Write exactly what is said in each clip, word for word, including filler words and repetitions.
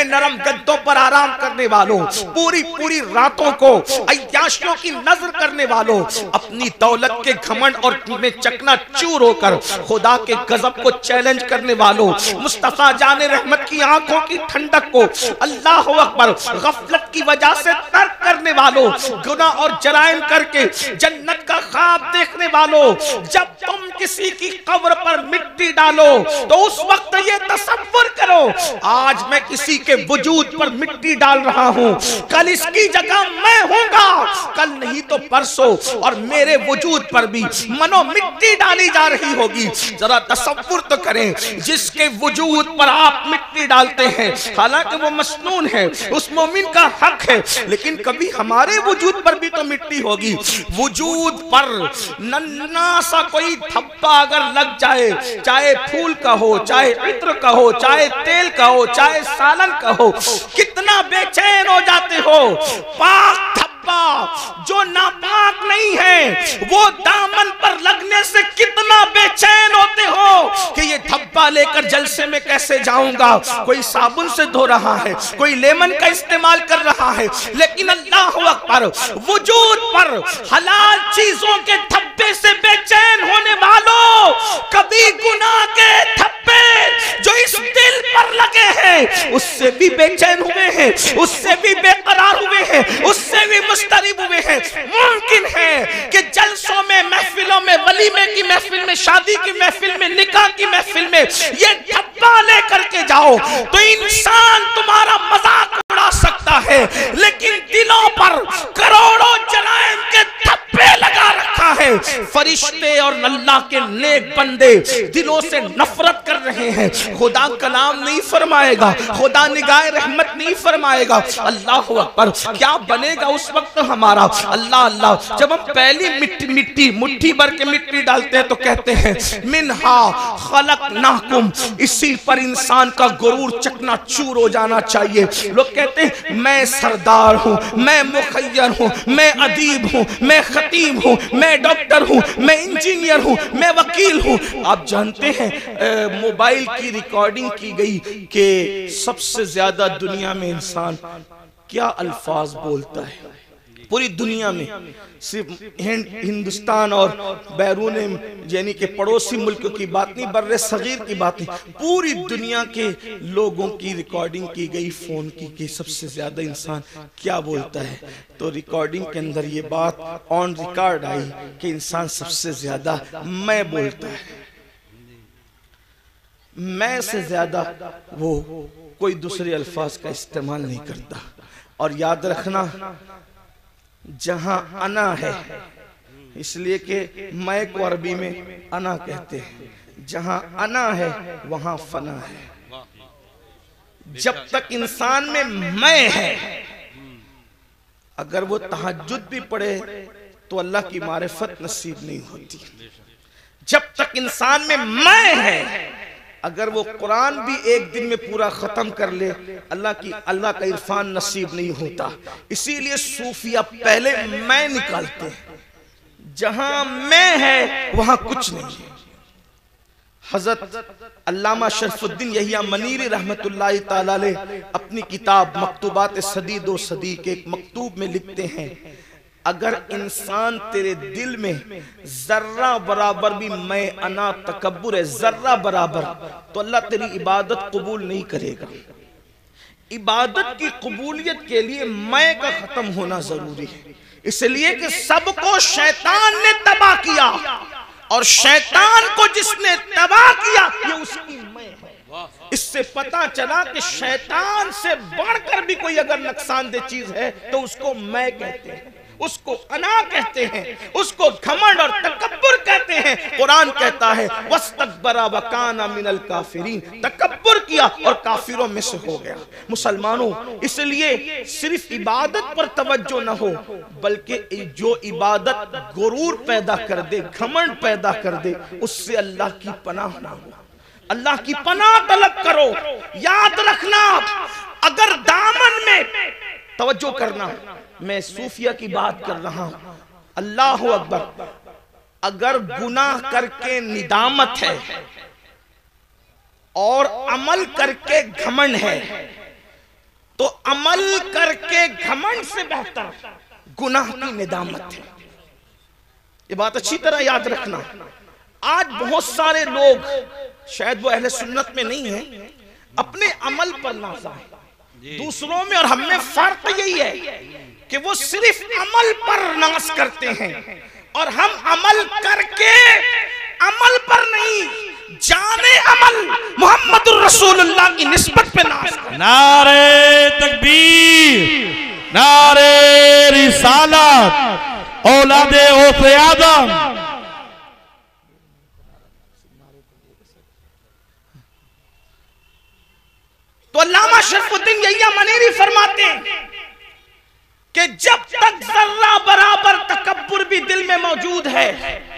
نرم گدوں پر آرام کرنے والوں، پوری پوری راتوں کو عیاشیوں کی نظر کرنے والوں، اپنی دولت کے گھمنڈ اور میں چکنا چور ہو کر خدا کے غضب کو چیلنج کرنے والوں، مصطفیٰ جان رحمت کی آنکھوں کی ٹھنڈک کو اللہ اکبر غفلت کی وجہ سے ترک کرنے والوں، گناہ اور جرائم کر کے جنت کا خواب دیکھنے والوں، جب تم کسی کی قبر پر مٹی ڈالو تو اس وقت یہ تصور کرو آج میں کسی کے وجود پر مٹی ڈال رہا ہوں، کل اس کی جگہ میں ہوں گا، کل نہیں تو پرسوں اور میرے وجود پر بھی منو مٹی ڈالی جا رہی ہوگی۔ ذرا تصور تو کریں، جس کے وجود پر آپ مٹی ڈالتے ہیں حالانکہ وہ مسنون ہے، اس مومن کا حق ہے، لیکن کبھی ہمارے وجود پر بھی تو مٹی ہوگی۔ وجود پر ننھا سا کوئی دھبا اگر لگ جائے، چاہے پھول کا ہو، چاہے عطر کا ہو، چاہے تیل کا ہو، چاہے سالن کا ہو، کتنا بے چین ہو جاتے ہو۔ پاک دھبا جو ناپاک نہیں ہے وہ دامن پر لگنے سے کتنا بے چین ہوتے ہو کہ یہ دھبا لے کر جلسے میں کیسے جاؤں گا، کوئی صابن سے دھو رہا ہے، کوئی لیمن کا استعمال کر رہا ہے، لیکن اللہ اکبر وجود پر حلال چیزوں کے دھبے سے بے چین ہونے والوں، کبھی گناہ کے دھبے جو اس دل پر لگے ہیں اس سے بھی بے چین ہوئے ہیں، اس سے بھی بے قرار ہوئے ہیں، اس سے بھی مسترب ہوئے ہیں۔ ممکن ہے کہ جلسوں میں، محفلوں میں، ولیمے کی محفل میں، شادی کی محفل میں، نکاح کی محفل میں یہ دھبا لے کر کے جاؤ تو انسان تمہارا مذاق اڑا سکتا ہے، لیکن دلوں پر کروڑوں جرائم کے دھبے لگا رکھا ہے۔ فرشتے اور اللہ کے نیک بندے دلوں سے نفرت کر رہے ہیں، خدا کلام نہیں فرمائے گا، خدا نگاہ رحمت نہیں فرمائے گا۔ اللہ اکبر، کیا بنے گا اس وقت ہمارا؟ اللہ اللہ، جب ہم پہلی مٹی مٹی مٹھی بھر کے مٹی ڈالتے ہیں تو کہتے ہیں منہا خلقناکم، اسی پر انسان کا غرور چکنا چور ہو جانا چاہیے۔ لوگ کہتے ہیں میں سردار ہوں، میں مخیر ہوں، میں ادیب ہوں، میں خطیب ہوں، میں ڈاکٹر ہوں، میں انجینئر ہوں، میں وکیل ہوں۔ آپ جانتے ہیں موبائل کی ریکارڈنگ کی گئی کہ سب سے زیادہ دنیا میں انسان کیا الفاظ بولتا ہے پوری دنیا میں، صرف ہندوستان اور بیرون یعنی کہ پڑوسی ملکوں کی بات نہیں، بر صغیر کی بات نہیں، پوری دنیا کے لوگوں کی ریکارڈنگ کی گئی فون کی کہ سب سے زیادہ انسان کیا بولتا ہے۔ تو ریکارڈنگ کے اندر یہ بات آن ریکارڈ آئی کہ انسان سب سے زیادہ میں بولتا ہے، میں سے زیادہ وہ کوئی دوسرے الفاظ کا استعمال نہیں کرتا۔ اور یاد رکھنا جہاں انا ہے، اس لیے کہ میں کو عربی میں انا کہتے ہیں، جہاں انا ہے وہاں فنا ہے۔ جب تک انسان میں میں ہے، اگر وہ تہجد بھی پڑھے تو اللہ کی معرفت نصیب نہیں ہوتی۔ جب تک انسان میں میں ہے، اگر وہ قرآن بھی ایک دن میں پورا ختم کر لے اللہ کی اللہ کا عرفان نصیب نہیں ہوتا۔ اسی لیے صوفیہ پہلے میں نکالتے ہیں، جہاں میں ہے وہاں کچھ نہیں ہے۔ حضرت علامہ شرف الدین یحییٰ منیری رحمت اللہ تعالی علیہ اپنی کتاب مکتوبات صدی دو صدی کے ایک مکتوب میں لکھتے ہیں اگر انسان تیرے دل میں ذرہ برابر بھی میں انا تکبر ہے، ذرہ برابر، تو اللہ تیری عبادت قبول نہیں کرے گا۔ عبادت کی قبولیت کے لیے میں کا ختم ہونا ضروری ہے، اس لیے کہ سب کو شیطان نے تباہ کیا، اور شیطان کو جس نے تباہ کیا یہ اس کی میں ہے۔ اس سے پتا چلا کہ شیطان سے بڑھ کر بھی کوئی اگر نقصان دہ چیز ہے تو اس کو میں کہتے ہیں، اس کو انا کہتے ہیں، اس کو گھمنڈ اور تکبر کہتے ہیں۔ قرآن کہتا ہے وَاسْتَكْبَرَ وَكَانَ مِنَ الْكَافِرِينَ، تکبر کیا اور کافروں میں سے ہو گیا۔ مسلمانوں، اس لیے صرف عبادت پر توجہ نہ ہو بلکہ جو عبادت غرور پیدا کر دے، گھمنڈ پیدا کر دے، اس سے اللہ کی پناہ نہ ہو۔ اللہ کی پناہ طلب کرو۔ یاد رکھنا اگر دامن میں توجہ کرنا، میں صوفیہ کی بات کر رہا ہوں، اللہ اکبر، اگر گناہ کر کے ندامت ہے اور عمل کر کے گھمنڈ ہے تو عمل کر کے گھمنڈ سے بہتر گناہ کی ندامت ہے. یہ بات اچھی طرح یاد رکھنا. آج بہت سارے لوگ شاید وہ اہل سنت میں نہیں ہیں, اپنے عمل پر نازا ہے. دوسروں میں اور ہم میں فرق یہی ہے کہ وہ صرف عمل پر ناز کرتے ہیں اور ہم عمل کر کے عمل پر نہیں, جانے عمل محمد الرسول اللہ کی نسبت پہ ناز کرتے ہیں. نعرہ تکبیر, نعرہ رسالت, اولاد غوث آدم. تو علامہ شرف الدین یحییٰ منیری فرماتے ہیں کہ جب تک ذرہ برابر تکبر بھی دل میں موجود ہے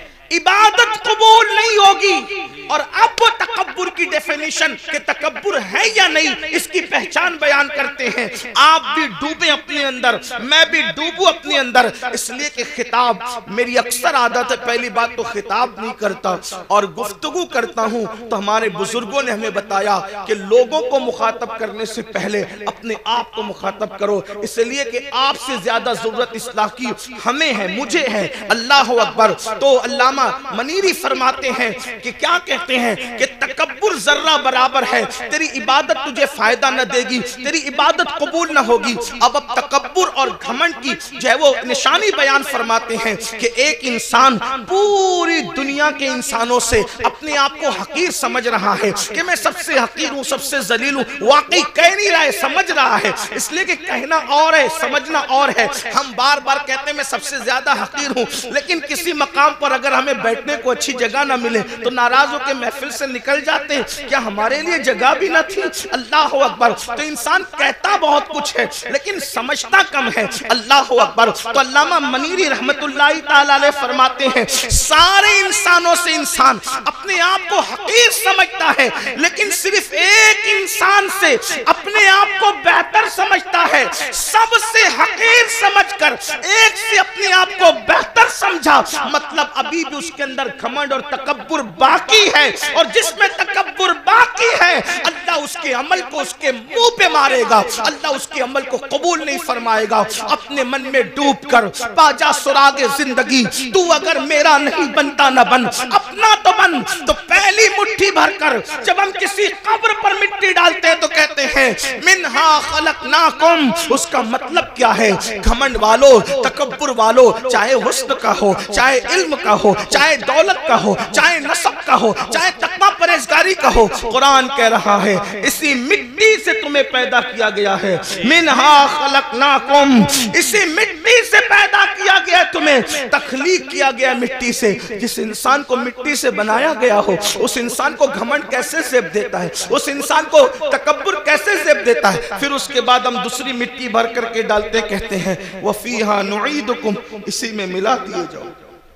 عبادت قبول نہیں ہوگی. اور اب وہ تکبر کی ڈیفینیشن کہ تکبر ہے یا نہیں اس کی پہچان بیان کرتے ہیں. آپ بھی ڈوبیں اپنے اندر, میں بھی ڈوبوں اپنے اندر, اس لیے کہ خطاب میری اکثر عادت ہے پہلی بات تو خطاب نہیں کرتا اور گفتگو کرتا ہوں. تو ہمارے بزرگوں نے ہمیں بتایا کہ لوگوں کو مخاطب کرنے سے پہلے اپنے آپ کو مخاطب کرو, اس لیے کہ آپ سے زیادہ ضرورت اصلاح کی ہمیں ہے, مجھے ہے. اللہ اکبر. تو علامہ منیری فرماتے ہیں کہ کیا کہتے ہیں کہ تکبر ذرہ برابر ہے, تیری عبادت تجھے فائدہ نہ دے گی, تیری عبادت قبول نہ ہوگی. اب اب تکبر اور گھمنڈ کی جو ہے وہ نشانی بیان فرماتے ہیں کہ ایک انسان پوری دنیا کے انسانوں سے اپنے آپ کو حقیر سمجھ رہا ہے کہ میں سب سے حقیر ہوں, سب سے ذلیل ہوں. واقعی کہہ نہیں رہا ہے, سمجھ رہا ہے, اس لیے کہ کہنا اور ہے, سمجھنا اور ہے. ہم بار بار کہتے ہیں میں سب سے زیادہ حقیر ہوں, لیکن کسی مقام پر اگر ہمیں بیٹھنے کو اچھی جگہ نہ ملے تو ناراض ہو کے محفل سے نکل جاتے ہیں. کیا ہمارے لیے جگہ بھی نہ تھی؟ اللہ اکبر. تو انسان کہتا بہت کچھ ہے لیکن سمجھتا کم ہے. اللہ اکبر. تو علامہ منیری رحمت اللہ تعالی علیہ فرماتے ہیں سارے انسانوں سے انسان اپنے آپ کو حقیر سمجھتا ہے, لیکن صرف ایک انسان سے اپنے آپ کو بہتر سمجھتا ہے. سب سے حقیر سمجھ کر ایک سے اپنے آپ کو بہتر سمجھا, مطلب ابھی بھی اس کے اندر گھمنڈ اور تکبر باقی ہے, اور جس میں تکبر باقی ہے اللہ اس کے عمل کو اس کے منہ پہ مارے گا, اللہ اس کے عمل کو قبول نہیں فرمائے گا. اپنے من میں ڈوب کر پا جا سراغ زندگی, تو اگر میرا نہیں بنتا نہ بن, اپنا تو بن. تو پہلی مٹھی بھر کر جب ہم کسی قبر پر مٹی ڈالتے ہیں تو کہتے ہیں منہا خلقناکم. اس کا مطلب کیا ہے؟ گھمنڈ والو, تکبر والو, چاہے حسن کا ہو, چاہے علم کا ہو, چاہے دولت کا ہو, چاہے نسب کا ہو, چاہے تقوی پرہیزگاری کا ہو, قرآن کہہ رہا ہے اسی مٹی سے تمہیں پیدا کیا گیا ہے. منہا خلقناکم, اسی مٹی سے پیدا کیا گیا, تمہیں تخلیق کیا گیا مٹی سے. جس انسان کو مٹی سے بنایا گیا ہو اس انسان کو گھمنڈ کیسے زیب دیتا ہے, اس انسان کو تکبر کیسے زیب دیتا ہے؟ پھر اس کے بعد ہم دوسری مٹی بھر کر کے ڈالتے کہتے ہیں وَفِيهَا نُعِيدُكُمْ, اسی میں ملا دیے جاؤ.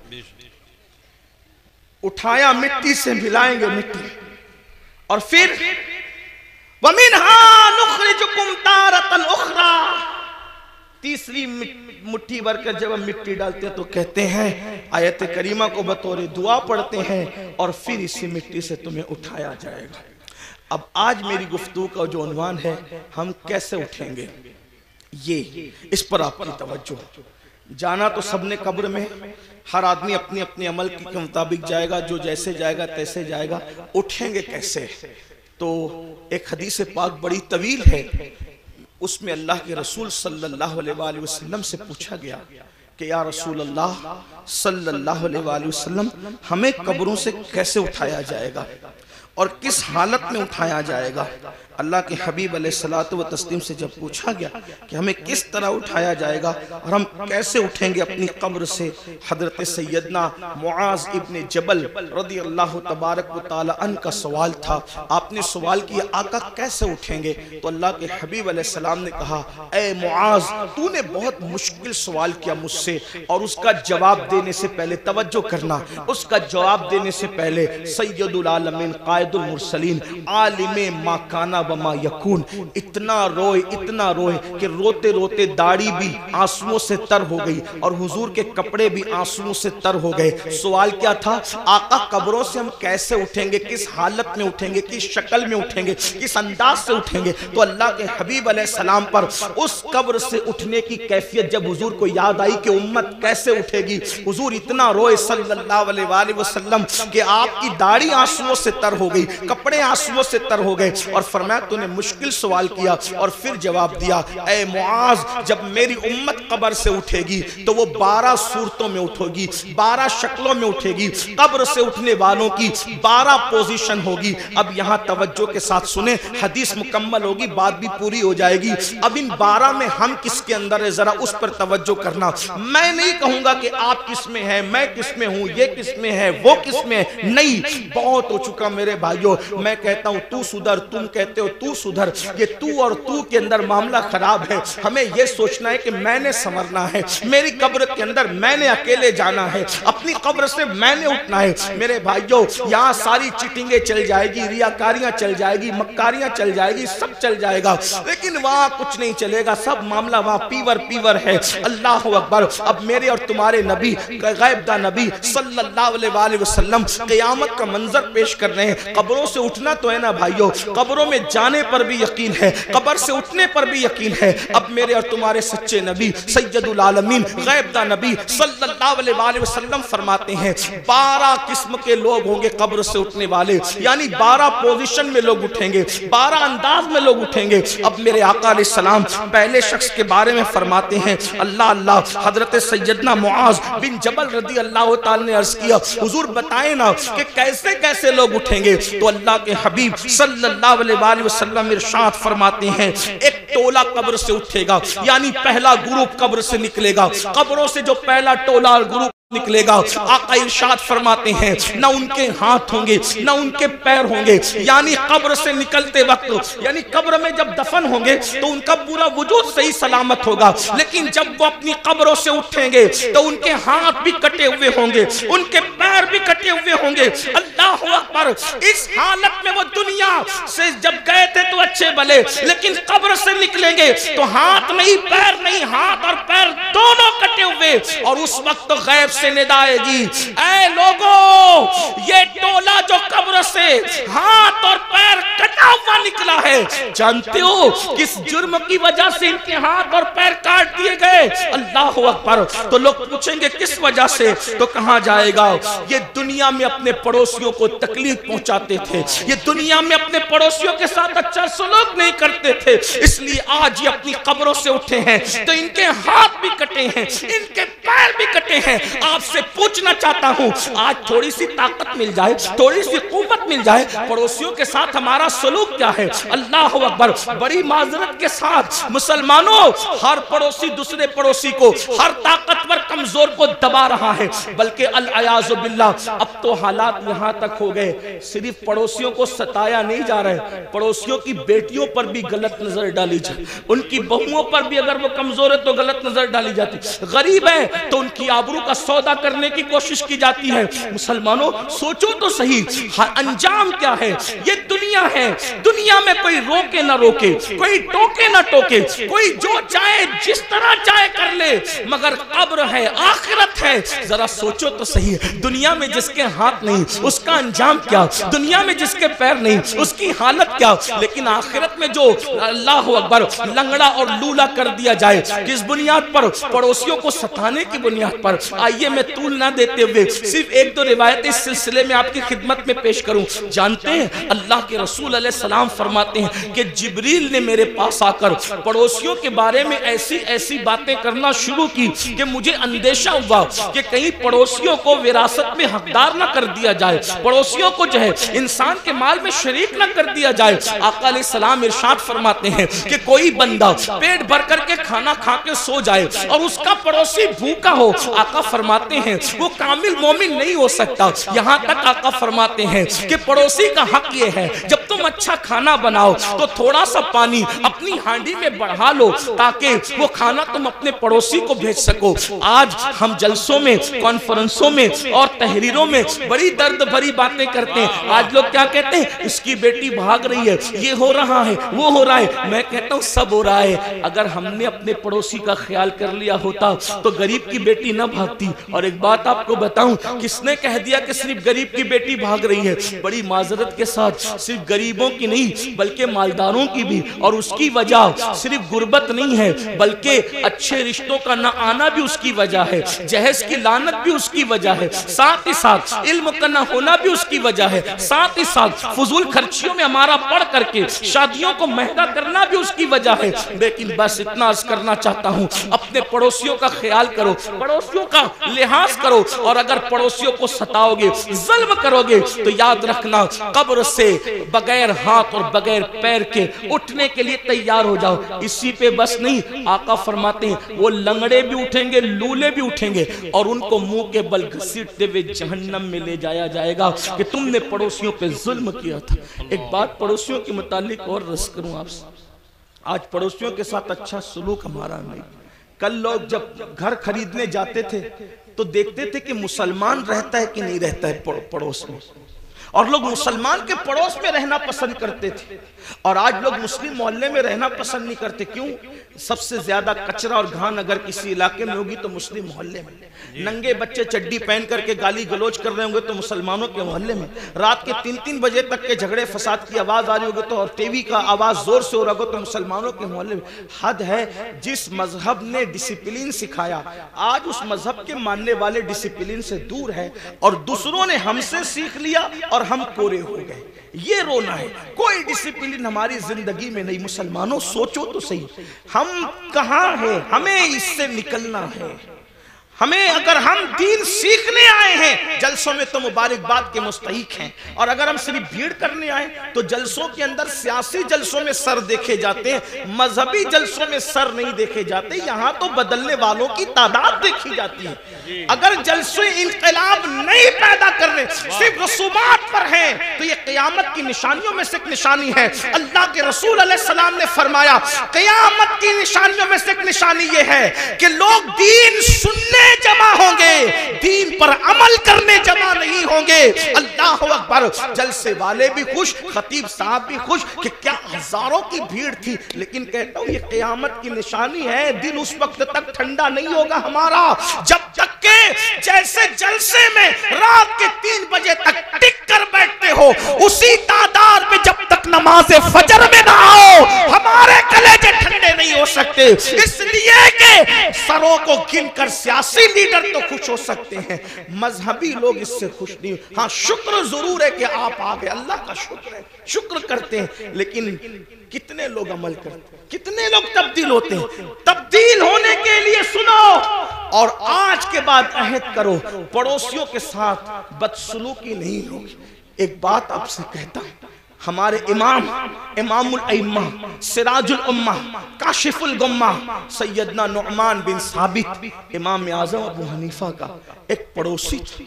اٹھایا مٹی سے ملائیں گے مٹی, اور پھر وَمِنْهَا نُخْرِجُكُمْ تَارَةً أُخْرَى. تیسری مٹھی بھر کر جب ہم مٹی ڈالتے ہیں تو کہتے ہیں آیت کریمہ کو بطور دعا پڑھتے ہیں اور پھر اسی مٹی سے تمہیں اٹھایا جائے گا. اب آج میری گفتگو کا جو عنوان ہے ہم کیسے اٹھیں گے, یہ اس پر آپ کی توجہ. جانا تو سب نے قبر میں, ہر آدمی اپنی اپنے عمل کے مطابق جائے گا, جو جیسے جائے گا تیسے جائے گا. اٹھیں گے کیسے؟ تو ایک حدیث پاک بڑی طویل ہے, اس میں اللہ کے رسول صلی اللہ علیہ وآلہ وسلم سے پوچھا گیا کہ یا رسول اللہ صلی اللہ علیہ وآلہ وسلم ہمیں قبروں سے کیسے اٹھایا جائے گا اور کس حالت میں اٹھایا جائے گا؟ اللہ کے حبیب علیہ الصلوۃ والتسلیم سے جب پوچھا گیا کہ ہمیں کس طرح اٹھایا جائے گا اور ہم کیسے اٹھیں گے اپنی قبر سے, حضرت سیدنا معاذ ابن جبل رضی اللہ تبارک و تعالی عنہ کا سوال تھا. آپ نے سوال کیا آقا کیسے اٹھیں گے؟ تو اللہ کے حبیب علیہ السلام نے کہا اے معاذ تو نے بہت مشکل سوال کیا مجھ سے, اور اس کا جواب دینے سے پہلے توجہ کرنا, اس کا جواب دینے سے پہلے سید العالمین قائل قائد المرسلین، عالم ما کانا و ما یکون، اتنا روئے اتنا روئے کہ روتے روتے داڑھی بھی آنسوؤں سے تر ہو گئی اور حضور کے کپڑے بھی آنسوؤں سے تر ہو گئے۔ سوال کیا تھا؟ آقا قبروں سے ہم کیسے اٹھیں گے، کس حالت میں اٹھیں گے، کس شکل میں اٹھیں گے، کس انداز سے اٹھیں گے؟ تو اللہ کے حبیب علیہ السلام پر اس قبر سے اٹھنے کی کیفیت جب حضور کو یاد آئی کہ امت کیسے اٹھے گی، حضور اتنا روئے صلی اللہ علیہ وآلہ وسلم کہ آپ کی داڑھی آنسوؤں سے تر ہو گئی، کپڑے آنسوؤں سے تر ہو گئے، اور فرمایا تو نے مشکل سوال کیا اور پھر جواب دیا، اے معاذ جب میری امت قبر سے اٹھے گی تو وہ بارہ صورتوں میں اٹھے گی، بارہ شکلوں میں اٹھے گی، قبر سے اٹھنے والوں کی بارہ پوزیشن ہوگی۔ اب یہاں توجہ کے ساتھ سنیں، حدیث مکمل ہوگی، بات بھی پوری ہو جائے گی۔ اب ان بارہ میں ہم کس کے اندر ہے ذرا اس پر توجہ کرنا۔ میں نہیں کہوں گا کہ آپ کس میں ہیں، میں کس میں ہوں، یہ کس میں ہے، وہ کس میں ہے، نہیں، بہت ہو چکا میرے بھائیوں۔ میں کہتا ہوں تو سدھر، تم کہتے ہو تو سدھر، یہ تو اور تو کے اندر معاملہ خراب ہے۔ ہمیں یہ سوچنا ہے کہ میں نے سمرنا ہے، میری قبر کے اندر میں نے اکیلے جانا ہے، اپنی قبر سے میں نے اٹھنا ہے۔ میرے بھائیوں یہاں ساری چیٹنگیں چل جائے گی، ریاکاریاں چل جائے گی، مکاریاں چل جائے گی، سب چل جائے گا، لیکن وہاں کچھ نہیں چلے گا، سب معاملہ وہاں پیور پیور ہے۔ اللہ اکبر۔ اب میرے اور تمہارے نبی، غیب دا نبی صلی اللہ علیہ وآلہ وسلم قیامت کا منظر پیش کر رہے ہیں۔ قبروں سے اٹھنا تو ہے نا بھائیوں، قبروں میں جانے پر بھی یقین ہے، قبر سے اٹھنے پر بھی یقین ہے۔ اب میرے اور تمہارے سچے نبی سید العالمین غیب دا نبی صلی اللہ علیہ وآلہ وسلم فرماتے ہیں بارہ قسم کے لوگ ہوں گے قبر سے اٹھنے والے، یعنی بارہ پوزیشن میں لوگ اٹھیں گے، بارہ انداز میں لوگ اٹھیں گے۔ اب میرے آقا علیہ السلام پہلے شخص کے بارے میں فرماتے ہیں، اللہ اللہ، حضرت سیدنا معاذ بن جبل رضی اللہ تعالی نے عرض کیا حضور بتائیں نا کہ کیسے کیسے لوگ اٹھیں گے؟ تو اللہ کے حبیب صلی اللہ علیہ وآلہ وسلم ارشاد فرماتے ہیں ایک ٹولہ قبر سے اٹھے گا، یعنی پہلا گروپ قبر سے نکلے گا، قبروں سے جو پہلا ٹولہ گروپ نکلے گا، آقا ارشاد فرماتے ہیں نہ ان کے ہاتھ ہوں گے نہ ان کے پیر ہوں گے، یعنی قبر سے نکلتے وقت، یعنی قبر میں جب دفن ہوں گے تو ان کا پورا وجود صحیح سلامت ہوگا، لیکن جب وہ اپنی قبروں سے اٹھیں گے تو ان کے ہاتھ بھی کٹے ہوئے ہوں گے، ان کے پیر بھی کٹے ہوئے ہوں گے۔ اللہ اکبر۔ اس حالت میں وہ دنیا سے جب گئے تھے تو اچھے بھلے، لیکن قبر سے نکلیں گے تو ہاتھ نہیں، پیر نہیں، ہاتھ اور پیر دونوں کٹے ہوئے، اور اس وقت تو غیب سے ندا آئے گی، اے لوگوں یہ ٹولہ جو قبر سے ہاتھ اور پیر کٹا ہوا نکلا ہے، جانتے ہو کس جرم کی وجہ سے ان کے ہاتھ اور پیر کاٹ دیے گئے؟ اللہ اکبر۔ تو لوگ پوچھیں گے کس وجہ سے؟ تو کہاں جائے گا؟ یہ دنیا میں اپنے پڑوسیوں کو تکلیف پہنچاتے تھے، یہ دنیا میں اپنے پڑوسیوں کے ساتھ اچھا سلوک نہیں کرتے تھے، اس لیے آج یہ اپنی قبروں سے اٹھے ہیں تو ان کے ہاتھ بھی کٹے ہیں، ان کے پیر بھی کٹے ہیں۔ آپ سے پوچھنا چاہتا ہوں آج تھوڑی سی طاقت مل جائے، تھوڑی سی قوت مل جائے، پڑوسیوں کے ساتھ ہمارا سلوک کیا ہے؟ اللہ اکبر۔ بڑی معذرت کے ساتھ مسلمانوں، ہر پڑوسی دوسرے پڑوسی کو، ہر طاقتور کمزور کو دبا رہا ہے، بلکہ العیاذ باللہ اب تو حالات یہاں تک ہو گئے صرف پڑوسیوں کو ستایا نہیں جا رہا ہے، پڑوسیوں کی بیٹیوں پر بھی غلط نظر ڈالی جائے، ان کی بہوؤں پر بھی اگر وہ کمزور ہے تو غلط نظر ڈالی جاتی، غریب ہے تو ان کی آبرو کا سودا کرنے کی کوشش کی جاتی ہے۔ مسلمانوں سوچو تو صحیح انجام کیا ہے؟ یہ دنیا ہے، دنیا میں کوئی روکے نہ روکے، کوئی ٹوکے نہ ٹوکے، کوئی جو چاہے جس طرح چاہے کر لے، مگر قبر ہے، آخرت ہے۔ ذرا سوچو تو صحیح، دنیا میں جس کے ہاتھ نہیں اس کا انجام کیا، دنیا میں جس کے پیر نہیں اس کی حالت کیا، لیکن آخرت میں جو اللہ اکبر لنگڑا اور لولا کر دیا جائے، کس بنیاد پر؟ پڑوسیوں کو ستانے کی بنیاد پر۔ آئیے میں طول نہ دیتے ہوئے صرف ایک دو روایت اس سلسلے میں آپ کی خدمت میں پیش کروں۔ جانتے ہیں اللہ کے رسول علیہ السلام فرماتے ہیں کہ جبریل نے میرے پاس آ کر پڑوسیوں کے بارے میں ایسی ایسی باتیں کرنا شروع کی کہ مجھے اندیشہ ہوا کہ کہیں پڑوسیوں کو وراثت میں حقدار نہ کر دیا جائے، پڑوسیوں کو جو ہے انسان کے مال میں شریک نہ کر دیا جائے۔ آقا علیہ السلام ارشاد فرماتے ہیں کہ کوئی بندہ پیٹ بھر کر کے کھانا کھا کے سو جائے اور اس کا پڑوسی بھوکا ہو، آقا فرماتے ہیں وہ کامل مومن نہیں ہو سکتا۔ یہاں تک آقا فرماتے ہیں کہ پڑوسی کا حق یہ ہے جب تم اچھا کھانا بناؤ تو تھوڑا سا پانی اپنی ہانڈی میں بڑھا لو تاکہ وہ کھانا تم اپنے پڑوسی کو بھیج سکو۔ آج ہم جلسوں میں، کانفرنسوں میں اور تحریروں میں بڑی درد بھری باتیں کرتے ہیں. آج لوگ کیا کہتے ہیں؟ اس کی بیٹی بھاگ رہی ہے, یہ ہو رہا ہے, وہ ہو رہا ہے. میں کہتا ہوں سب ہو رہا ہے. اگر ہم نے اپنے پڑوسی کا خیال کر لیا ہوتا تو غریب کی بیٹی نہ بھاگتی. اور ایک بات آپ کو بتاؤں, کس نے کہہ دیا کہ صرف غریب کی بیٹی بھاگ رہی ہے؟ بڑی معذرت کے ساتھ صرف غریبوں کی نہیں بلکہ مالداروں کی بھی. اور اس کی وجہ صرف غربت نہیں ہے بلکہ اچھے رشتوں کا نہ آنا بھی اس کی وجہ ہے, جہیز کی لعنت بھی اس کی وجہ ہے, ساتھ ہی ساتھ علم کا نہ ہونا بھی اس کی وجہ ہے, ساتھ ہی ساتھ فضول خرچیوں میں ہمارا پڑھ کر کے شادیوں کو مہنگا کرنا بھی اس کی وجہ ہے. لیکن بس اتنا عرض کرنا چاہتا ہوں, اپنے پڑوسیوں کا خیال کرو, پڑوسیوں کا لحاظ کرو. اور اگر پڑوسیوں کو ستاؤ گے, ظلم کرو گے تو یاد رکھنا قبر سے بغیر ہاتھ اور بغیر پیر کے اٹھنے کے لیے تیار ہو جاؤ. اسی پہ بس نہیں, آقا فرماتے ہیں وہ لنگڑے بھی اٹھیں گے, لولے بھی اٹھیں گے اور ان کو منہ کے بل گھسیٹتے ہوئے جہنم میں لے جایا جائے گا کہ تم نے پڑوسیوں پہ ظلم کیا تھا. ایک بات پڑوسیوں کے متعلق اور رس کروں آپ سے, آج پڑوسیوں کے ساتھ اچھا سلوک ہمارا نہیں. کل لوگ جب گھر خریدنے جاتے تھے تو دیکھتے تھے کہ مسلمان رہتا ہے کہ نہیں رہتا ہے پڑوس میں, اور لوگ مسلمان کے پڑوس میں رہنا پسند کرتے تھے. اور آج لوگ مسلم محلے میں رہنا پسند نہیں کرتے. کیوں؟ سب سے زیادہ کچرا اور گھان اگر کسی علاقے میں ہوگی تو مسلم محلے میں. ننگے بچے چڈی پہن کر کے گالی گلوچ کر رہے ہوں گے تو مسلمانوں کے محلے میں. رات کے تین تین بجے تک کے جھگڑے فساد کی آواز آ رہی ہوگی تو, اور ٹی وی کا آواز زور سے ہو رہا ہوگا تو مسلمانوں کے محلے میں. حد ہے, جس مذہب نے ڈسپلین سکھایا آج اس مذہب کے ماننے والے ڈسپلین سے دور ہے, اور دوسروں نے ہم سے سیکھ لیا اور ہم کورے ہو گئے. یہ رونا ہے. کوئی ڈسپلین ہماری زندگی میں نہیں. مسلمانوں سوچو تو صحیح, ہم کہاں ہیں؟ ہمیں اس سے نکلنا ہے. ہمیں اگر ہم دین سیکھنے آئے ہیں جلسوں میں تو مبارکباد کے مستحق ہیں, اور اگر ہم صرف بھیڑ کرنے آئے تو جلسوں کے اندر سیاسی جلسوں میں سر دیکھے جاتے ہیں, مذہبی جلسوں میں سر نہیں دیکھے جاتے. یہاں تو بدلنے والوں کی تعداد دیکھی جاتی ہے. اگر جلسے انقلاب نہیں پیدا کرنے, صرف رسومات پر ہیں, تو یہ قیامت کی نشانیوں میں سے ایک نشانی ہے. اللہ کے رسول علیہ السلام نے فرمایا قیامت کی نشانیوں میں سے ایک نشانی یہ ہے کہ لوگ دین سننے جمع ہوں گے, دین پر عمل کرنے جمع نہیں ہوں گے. اللہ اکبر. جلسے والے بھی خوش, خطیب صاحب بھی خوش کہ کیا ہزاروں کی بھیڑ تھی. لیکن کہتا ہوں یہ قیامت کی نشانی ہے. دل اس وقت تک ٹھنڈا نہیں ہوگا ہمارا جب تک کہ جیسے جلسے میں رات کے تین بجے تک ٹک کر بیٹھتے ہو, اسی تعداد میں جب تک نماز فجر میں نہ آؤ ہمارے کلیجے ٹھنڈے نہیں ہو سکتے. اس لیے کہ سروں کو گن کر سیاسی لیڈر تو خوش ہو سکتے ہیں, مذہبی لوگ اس سے خوش نہیں. ہاں شکر ضرور ہے کہ آپ آگے, اللہ کا شکر ہے, شکر کرتے ہیں. لیکن کتنے لوگ عمل کرتے ہیں, کتنے لوگ تبدیل ہوتے ہیں؟ تبدیل ہونے کے لیے سنو اور آج کے بعد عہد کرو پڑوسیوں کے ساتھ بدسلوکی نہیں ہوگی. ایک بات آپ سے کہتا ہوں, ہمارے امام امام الائمہ سراج الامہ کاشف الغمہ سیدنا نعمان بن ثابت امام اعظم ابو حنیفہ کا ایک پڑوسی تھا,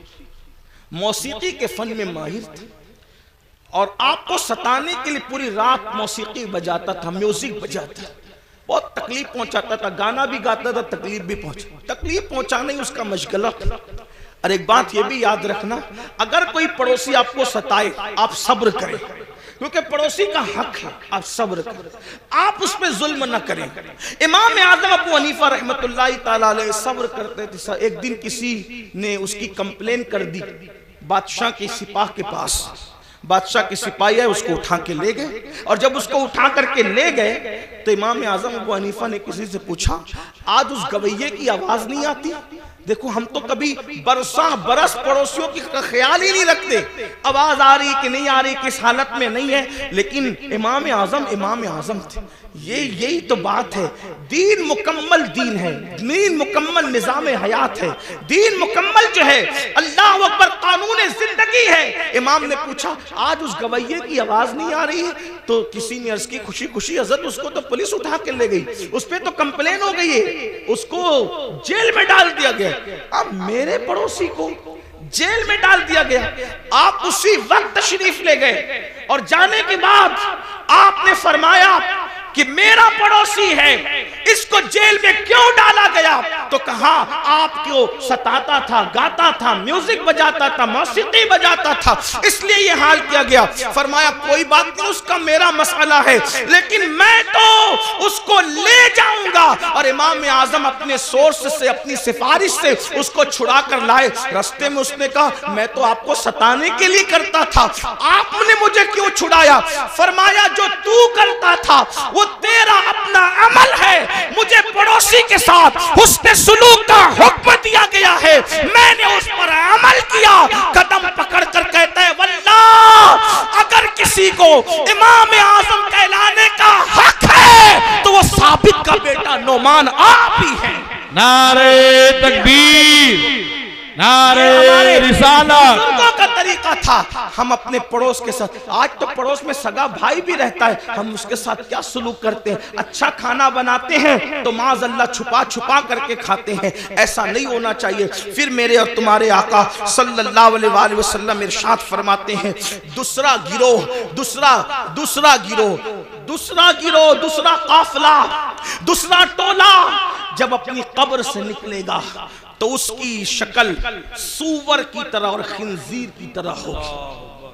موسیقی کے فن میں ماہر تھا, اور آپ کو ستانے کے لیے پوری رات موسیقی بجاتا تھا, میوزک بجاتا تھا, بہت تکلیف پہنچاتا تھا, گانا بھی گاتا تھا, تکلیف بھی پہنچا تکلیف پہنچانا ہی اس کا مشغلہ تھا. اور ایک بات یہ بھی یاد رکھنا, اگر کوئی پڑوسی آپ کو ستائے آپ صبر کریں, کیونکہ پڑوسی کا حق ہے, آپ صبر کریں, آپ اس پہ ظلم نہ کریں. امام اعظم ابو حنیفہ رحمت اللہ تعالیٰ علیہ صبر کرتے تھے. ایک دن کسی نے اس کی کمپلین کر دی بادشاہ کے سپاہ کے پاس. بادشاہ کے سپاہی ہے, اس کو اٹھا کے لے گئے, اور جب اس کو اٹھا کر کے لے گئے تو امام اعظم ابو حنیفہ نے کسی سے پوچھا آج اس گویے کی آواز نہیں آتی؟ دیکھو ہم تو کبھی برساں برس پڑوسیوں کی خیال ہی نہیں رکھتے, آواز آ رہی کہ نہیں آ رہی, کس حالت میں نہیں ہے. لیکن امام اعظم امام اعظم تھے. یہ یہی تو بات ہے, دین مکمل دین ہے, دین مکمل نظام حیات ہے, دین مکمل جو ہے اللہ اکبر قانون زندگی ہے. امام نے پوچھا آج اس گویے کی آواز نہیں آ رہی ہے, تو کسی نے عرض کی خوشی خوشی حضرت اس کو تو پولیس اٹھا کے لے گئی, اس پہ تو کمپلین ہو گئی ہے, اس کو جیل میں ڈال دیا گیا. اب میرے پڑوسی کو جیل میں ڈال دیا گیا, آپ اسی وقت تشریف لے گئے, اور جانے کے بعد آپ نے فرمایا کہ میرا پڑوسی ہے, اس کو جیل میں کیوں ڈالا گیا؟ تو کہا آپ کو ستاتا تھا، گاتا تھا، میوزک بجاتا تھا، موسیقی بجاتا تھا، اس لیے یہ حال کیا گیا۔ فرمایا کوئی بات نہیں، اس کا میرا مسئلہ ہے، لیکن میں تو اس کو لے جاؤں گا۔ اور امام اعظم اپنے سورس سے، اپنی سفارش سے اس کو چھڑا کر لائے۔ رستے میں اس نے کہا میں تو آپ کو ستانے کے لیے کرتا تھا، آپ نے مجھے کیوں چھڑایا؟ فرمایا جو تو کرتا تھا وہ تیرا اپنا عمل ہے، مجھے پڑوسی کے ساتھ حسن سلوک کا حکم دیا گیا ہے، میں نے اس پر عمل کیا۔ قدم پکڑ کر کہتا ہے واللہ اگر کسی کو امام اعظم کہلانے کا حق ہے تو وہ ثابت کا بیٹا نعمان آپ ہی ہیں۔ نعرہ تکبیر، نعرہ رسالت۔ بزرگوں کا طریقہ تھا، ہم اپنے پڑوس کے ساتھ، آج تو پڑوس میں سگا بھائی بھی رہتا ہے، ہم اس کے ساتھ کیا سلوک کرتے ہیں؟ اچھا کھانا بناتے ہیں تو معاذ اللہ چھپا چھپا کر کے کھاتے ہیں، ایسا نہیں ہونا چاہیے۔ پھر میرے اور تمہارے آقا صلی اللہ علیہ وآلہ وسلم ارشاد فرماتے ہیں دوسرا گروہ، دوسرا دوسرا گروہ دوسرا گروہ دوسرا قافلہ، دوسرا ٹولہ جب اپنی قبر سے نکلے گا تو اس کی شکل سور کی طرح اور خنزیر کی طرح ہوگی۔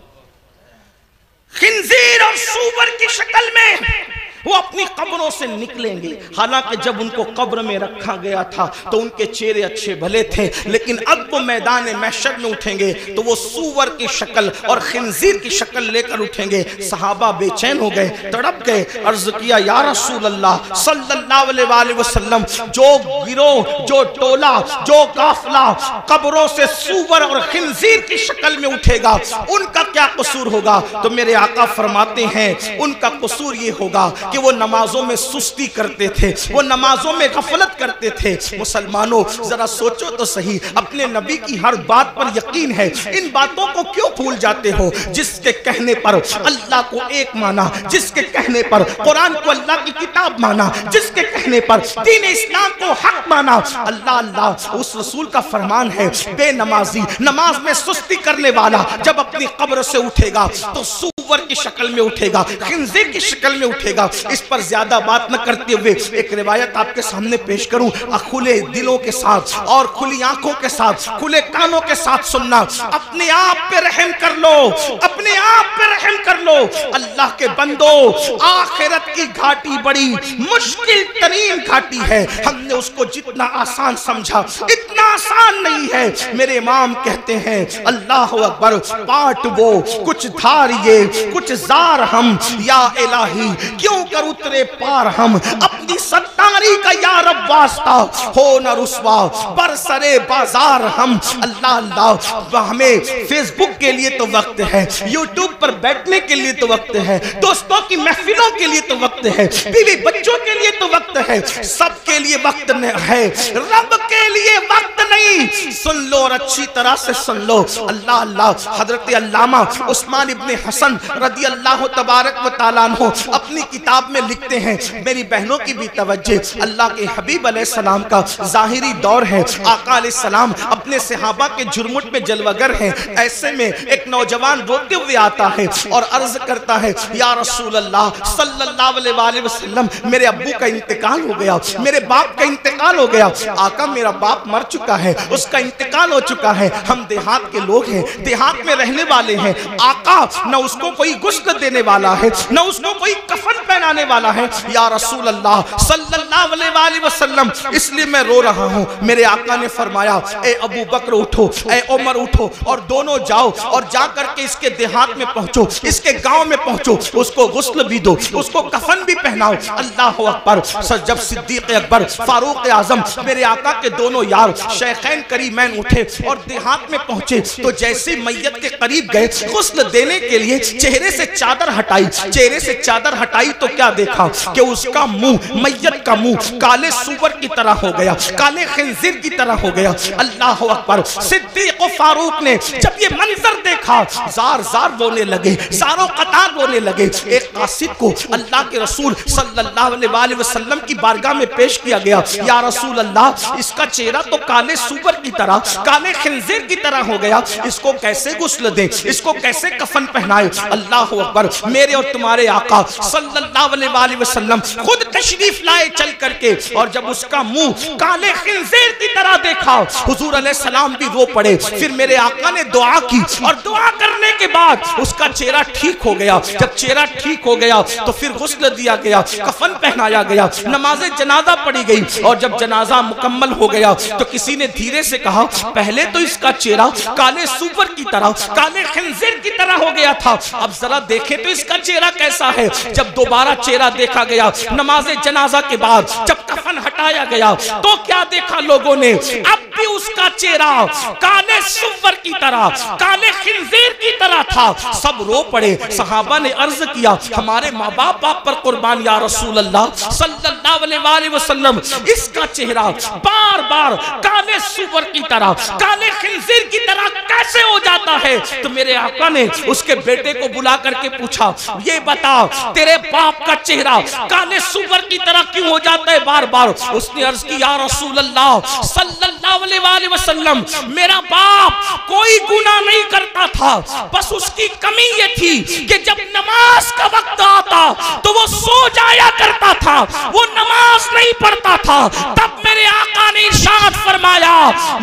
خنزیر اور سور کی شکل میں وہ اپنی قبروں سے نکلیں گے۔ حالانکہ جب ان کو قبر میں رکھا گیا تھا تو ان کے چہرے اچھے بھلے تھے، لیکن اب وہ میدان محشر میں اٹھیں گے تو وہ سور کی شکل اور خنزیر کی شکل لے کر اٹھیں گے۔ صحابہ بے چین ہو گئے، تڑپ گئے، عرض کیا یا رسول اللہ صلی اللہ علیہ وآلہ وسلم، جو گروہ، جو ٹولہ، جو قافلہ قبروں سے سور اور خنزیر کی شکل میں اٹھے گا ان کا کیا قصور ہوگا؟ تو میرے آقا فرماتے ہیں ان کا قصور یہ ہوگا کہ وہ نمازوں میں سستی کرتے تھے، وہ نمازوں میں غفلت کرتے تھے۔ مسلمانوں ذرا سوچو تو صحیح، اپنے نبی کی ہر بات پر یقین ہے، ان باتوں کو کیوں بھول جاتے ہو؟ جس کے کہنے پر اللہ کو ایک مانا، جس کے کہنے پر قرآن کو اللہ کی کتاب مانا، جس کے کہنے پر دین اسلام کو حق مانا، اللہ اللہ اس رسول کا فرمان ہے بے نمازی، نماز میں سستی کرنے والا جب اپنی قبر سے اٹھے گا تو سور کی شکل میں اٹھے گا، خنزیر کی شکل میں اٹھے گا۔ اس پر زیادہ بات نہ کرتے ہوئے ایک روایت آپ کے سامنے پیش کروں، کھلے دلوں کے ساتھ اور کھلی آنکھوں کے ساتھ، کھلے کانوں کے ساتھ سننا۔ اپنے آپ پہ رحم کر لو، اپنے آپ پہ رحم کر لو، اللہ کے بندو، آخرت کی گھاٹی بڑی مشکل ترین گھاٹی ہے۔ ہم نے اس کو جتنا آسان سمجھا اتنا آسان نہیں ہے۔ میرے امام کہتے ہیں اللہ اکبر، پاٹ وہ کچھ دھاریے کچھ زار ہم، یا الہی کیوں کر اترے پار ہم، اپنی ستاری کا یا رب واسطہ ہو نہ رسوا برسرے بازار ہم۔ اللہ اللہ، ہمیں فیس بک کے لیے تو وقت ہے، یوٹیوب پر بیٹھنے کے لیے تو وقت ہے، دوستوں کی محفلوں کے لیے تو وقت ہے، بیوی بچوں کے لیے تو وقت ہے، سب کے لیے وقت ہے، رب کے لیے وقت نہیں۔ سن لو اور اچھی طرح سے سن لو۔ اللہ اللہ، حضرت علامہ عثمان ابن حسن رضی اللہ تبارک و تعالیٰ عنہ اپنی کتاب میں لکھتے ہیں، میری بہنوں کی بھی توجہ، اللہ کے حبیب علیہ السلام کا ظاہری دور ہے، آقا علیہ السلام اپنے صحابہ کے جرمٹ میں جلوگر ہیں، ایسے میں ایک نوجوان روتے ہوئے آتا ہے اور عرض کرتا ہے یا رسول اللہ صلی اللہ علیہ وآلہ وسلم، میرے ابو کا انتقال ہو گیا، میرے باپ کا انتقال ہو گیا۔ آقا میرا باپ مر چکا ہے، اس کا انتقال ہو چکا ہے، ہم دیہات کے لوگ ہیں، دیہات میں رہنے والے ہیں، آقا نہ اس کو کوئی غسل دینے والا ہے، نہ اس کو کوئی کفن پہنانے والا ہے، یا رسول اللہ صلی اللہ علیہ وآلہ وسلم اس لیے میں رو رہا ہوں۔ میرے آقا نے فرمایا اے ابو بکر اٹھو، اے عمر اٹھو، اور دونوں جاؤ اور جا کر کے اس کے دیہات میں پہنچو، اس کے گاؤں میں پہنچو، اس کو غسل بھی دو، اس کو کفن بھی پہناؤ۔ اللہ اکبر، جب صدیق اکبر، فاروق اعظم، میرے آقا کے دونوں یار شیخین کریمین اٹھے اور دیہات میں پہنچے تو جیسے میت کے قریب گئے غسل دینے کے لیے چہرے سے چادر ہٹائی، چہرے سے چادر ہٹائی تو کیا دیکھا کہ اس کا منہ، میت کا منہ کالے سور کی طرح ہو گیا، کالے خنزیر کی طرح ہو گیا۔ اللہ اکبر، صدیق و فاروق نے جب یہ منظر دیکھا زار زار رونے لگے، زاروں قطار رونے لگے۔ ایک قاصد کو اللہ کے رسول صلی اللہ علیہ وآلہ وسلم کی بارگاہ میں پیش کیا گیا، یا رسول اللہ اس کا چہرہ تو کالے سور کی طرح، کالے خنزیر کی طرح ہو گیا، اس کو کیسے غسل دیں، اس کو کیسے کفن پہنائے؟ اللہ اکبر، میرے اور تمہارے آقا صلی اللہ علیہ وآلہ وسلم خود تشریف لائے چل کر کے اور جب اس کا منہ کالے خنزیر کی طرح دیکھا حضور علیہ السلام بھی رو پڑے. پھر میرے آقا نے دعا کی اور دعا کرنے کے بعد اس کا چہرہ ٹھیک ہو گیا. جب چہرہ ٹھیک ہو گیا تو پھر غسل دیا گیا, کفن پہنایا گیا, نماز جنازہ پڑھی گئی. اور جب جنازہ مکمل ہو گیا تو کسی نے دھیرے سے کہا پہلے تو اس کا چہرہ کالے سور کی طرح, کالے خنزیر کی طرح ہو گیا تھا, اب ذرا دیکھیں تو اس کا چہرہ کیسا ہے. جب دوبارہ چہرہ دیکھا گیا نماز جنازہ کے بعد, جب کفن ہٹایا گیا تو کیا دیکھا لوگوں نے, اب بھی اس کا چہرہ کالے سور کی طرح, کالے خنزیر کی طرح تھا. سب رو پڑے. صحابہ نے عرض کیا ہمارے ماں باپ آپ پر قربان یا رسول اللہ صلی اللہ علیہ وآلہ وسلم, اس کا چہرہ بار بار کالے سور کی طرح, کالے خنزیر کی طرح کیسے ہو جاتا ہے. تو میرے آقا نے اس کے بیٹے کو بلا کر کے پوچھا یہ بتا تیرے باپ کا چہرہ کالے سور کی طرح کیوں ہو جاتا ہے بار بار. اس نے عرض کی یا رسول اللہ صلی اللہ علیہ وآلہ وسلم میرا باپ کوئی گناہ نہیں کرتا تھا, بس اس کی کمی یہ تھی کہ جب نماز کا وقت آتا تو وہ سو جایا کرتا تھا, وہ نماز نہیں پڑھتا تھا. تب میرے آقا نے ارشاد فرمایا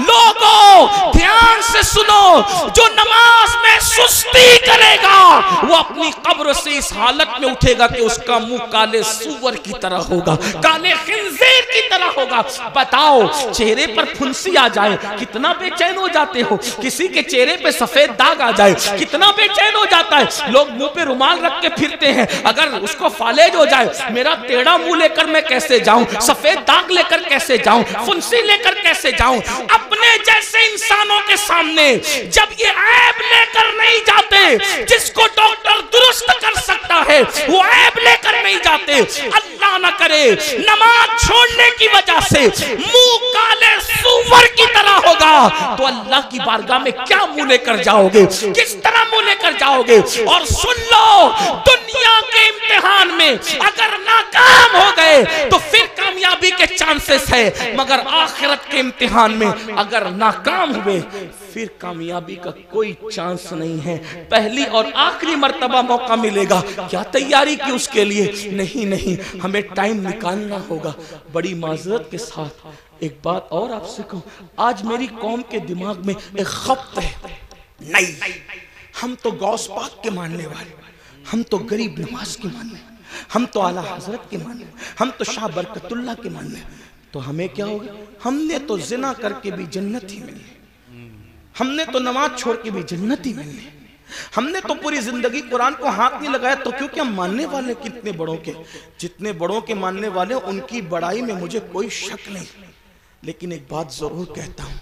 لوگوں دھیان سے سنو, جو نماز میں سستی کرے گا وہ اپنی قبر سے اس حالت میں اٹھے گا کہ اس کا منہ کالے سور کی طرح ہوگا, کالے خنزیر کی طرح ہوگا. بتاؤ چہرے پر پھنسی آ جائے کتنا بے چین ہو جاتے ہو, کسی کے چہرے پہ سفید داغ آ جائے کتنا بے چین ہو جاتا ہے. لوگ منہ پہ رومال رکھ کے پھرتے ہیں, اگر اس کو فالج ہو جائے میرا ٹیڑھا منہ لے کر میں کیسے جاؤں, سفید داغ لے کر کیسے جاؤں, پھنسی لے کر کیسے جاؤں. اپنے جیسے انسانوں کے سامنے جب یہ عیب لے کر نہیں جاتے جس کو ڈاکٹر درست کر سکتا ہے وہ عیب لے کر نہیں جاتے. اللہ نہ کرے نماز چھوڑنے کی وجہ سے منہ کالے سور کی طرح ہوگا تو اللہ کی بارگاہ میں کیا منہ لے کر جاؤ گے, کس طرح منہ لے کر جاؤ گے. اور سن لو دنیا کے امتحان میں اگر ناکام ہو گئے تو پھر کامیابی کے چانسز ہے, مگر آخرت کے امتحان میں اگر ناکام ہوئے پھر کامیابی کا کوئی چانس نہیں ہے. پہلی اور آخری مرتبہ موقع ملے گا, کیا تیاری کی اس کے لیے؟ نہیں نہیں, ہمیں ٹائم نکالنا ہوگا. بڑی معذرت کے ساتھ ایک بات اور آپ سے کہوں, آج میری قوم کے دماغ میں ایک خبط ہے, نہیں ہم تو غوث پاک کے ماننے والے, ہم تو غریب نواز کے ماننے, ہم تو اعلیٰ حضرت کے ماننے, ہم تو شاہ برکت اللہ کے ماننے. تو ہمیں کیا ہوگا, ہم نے تو زنا کر کے بھی جنت ہی ملنی, ہم نے تو نماز چھوڑ کے بھی جنت ہی ملنی, ہم نے تو پوری زندگی قرآن کو ہاتھ نہیں لگایا. تو کیونکہ ہم ماننے والے کتنے بڑوں کے, جتنے بڑوں کے ماننے والے ان کی بڑائی میں مجھے کوئی شک نہیں. لیکن ایک بات ضرور کہتا ہوں,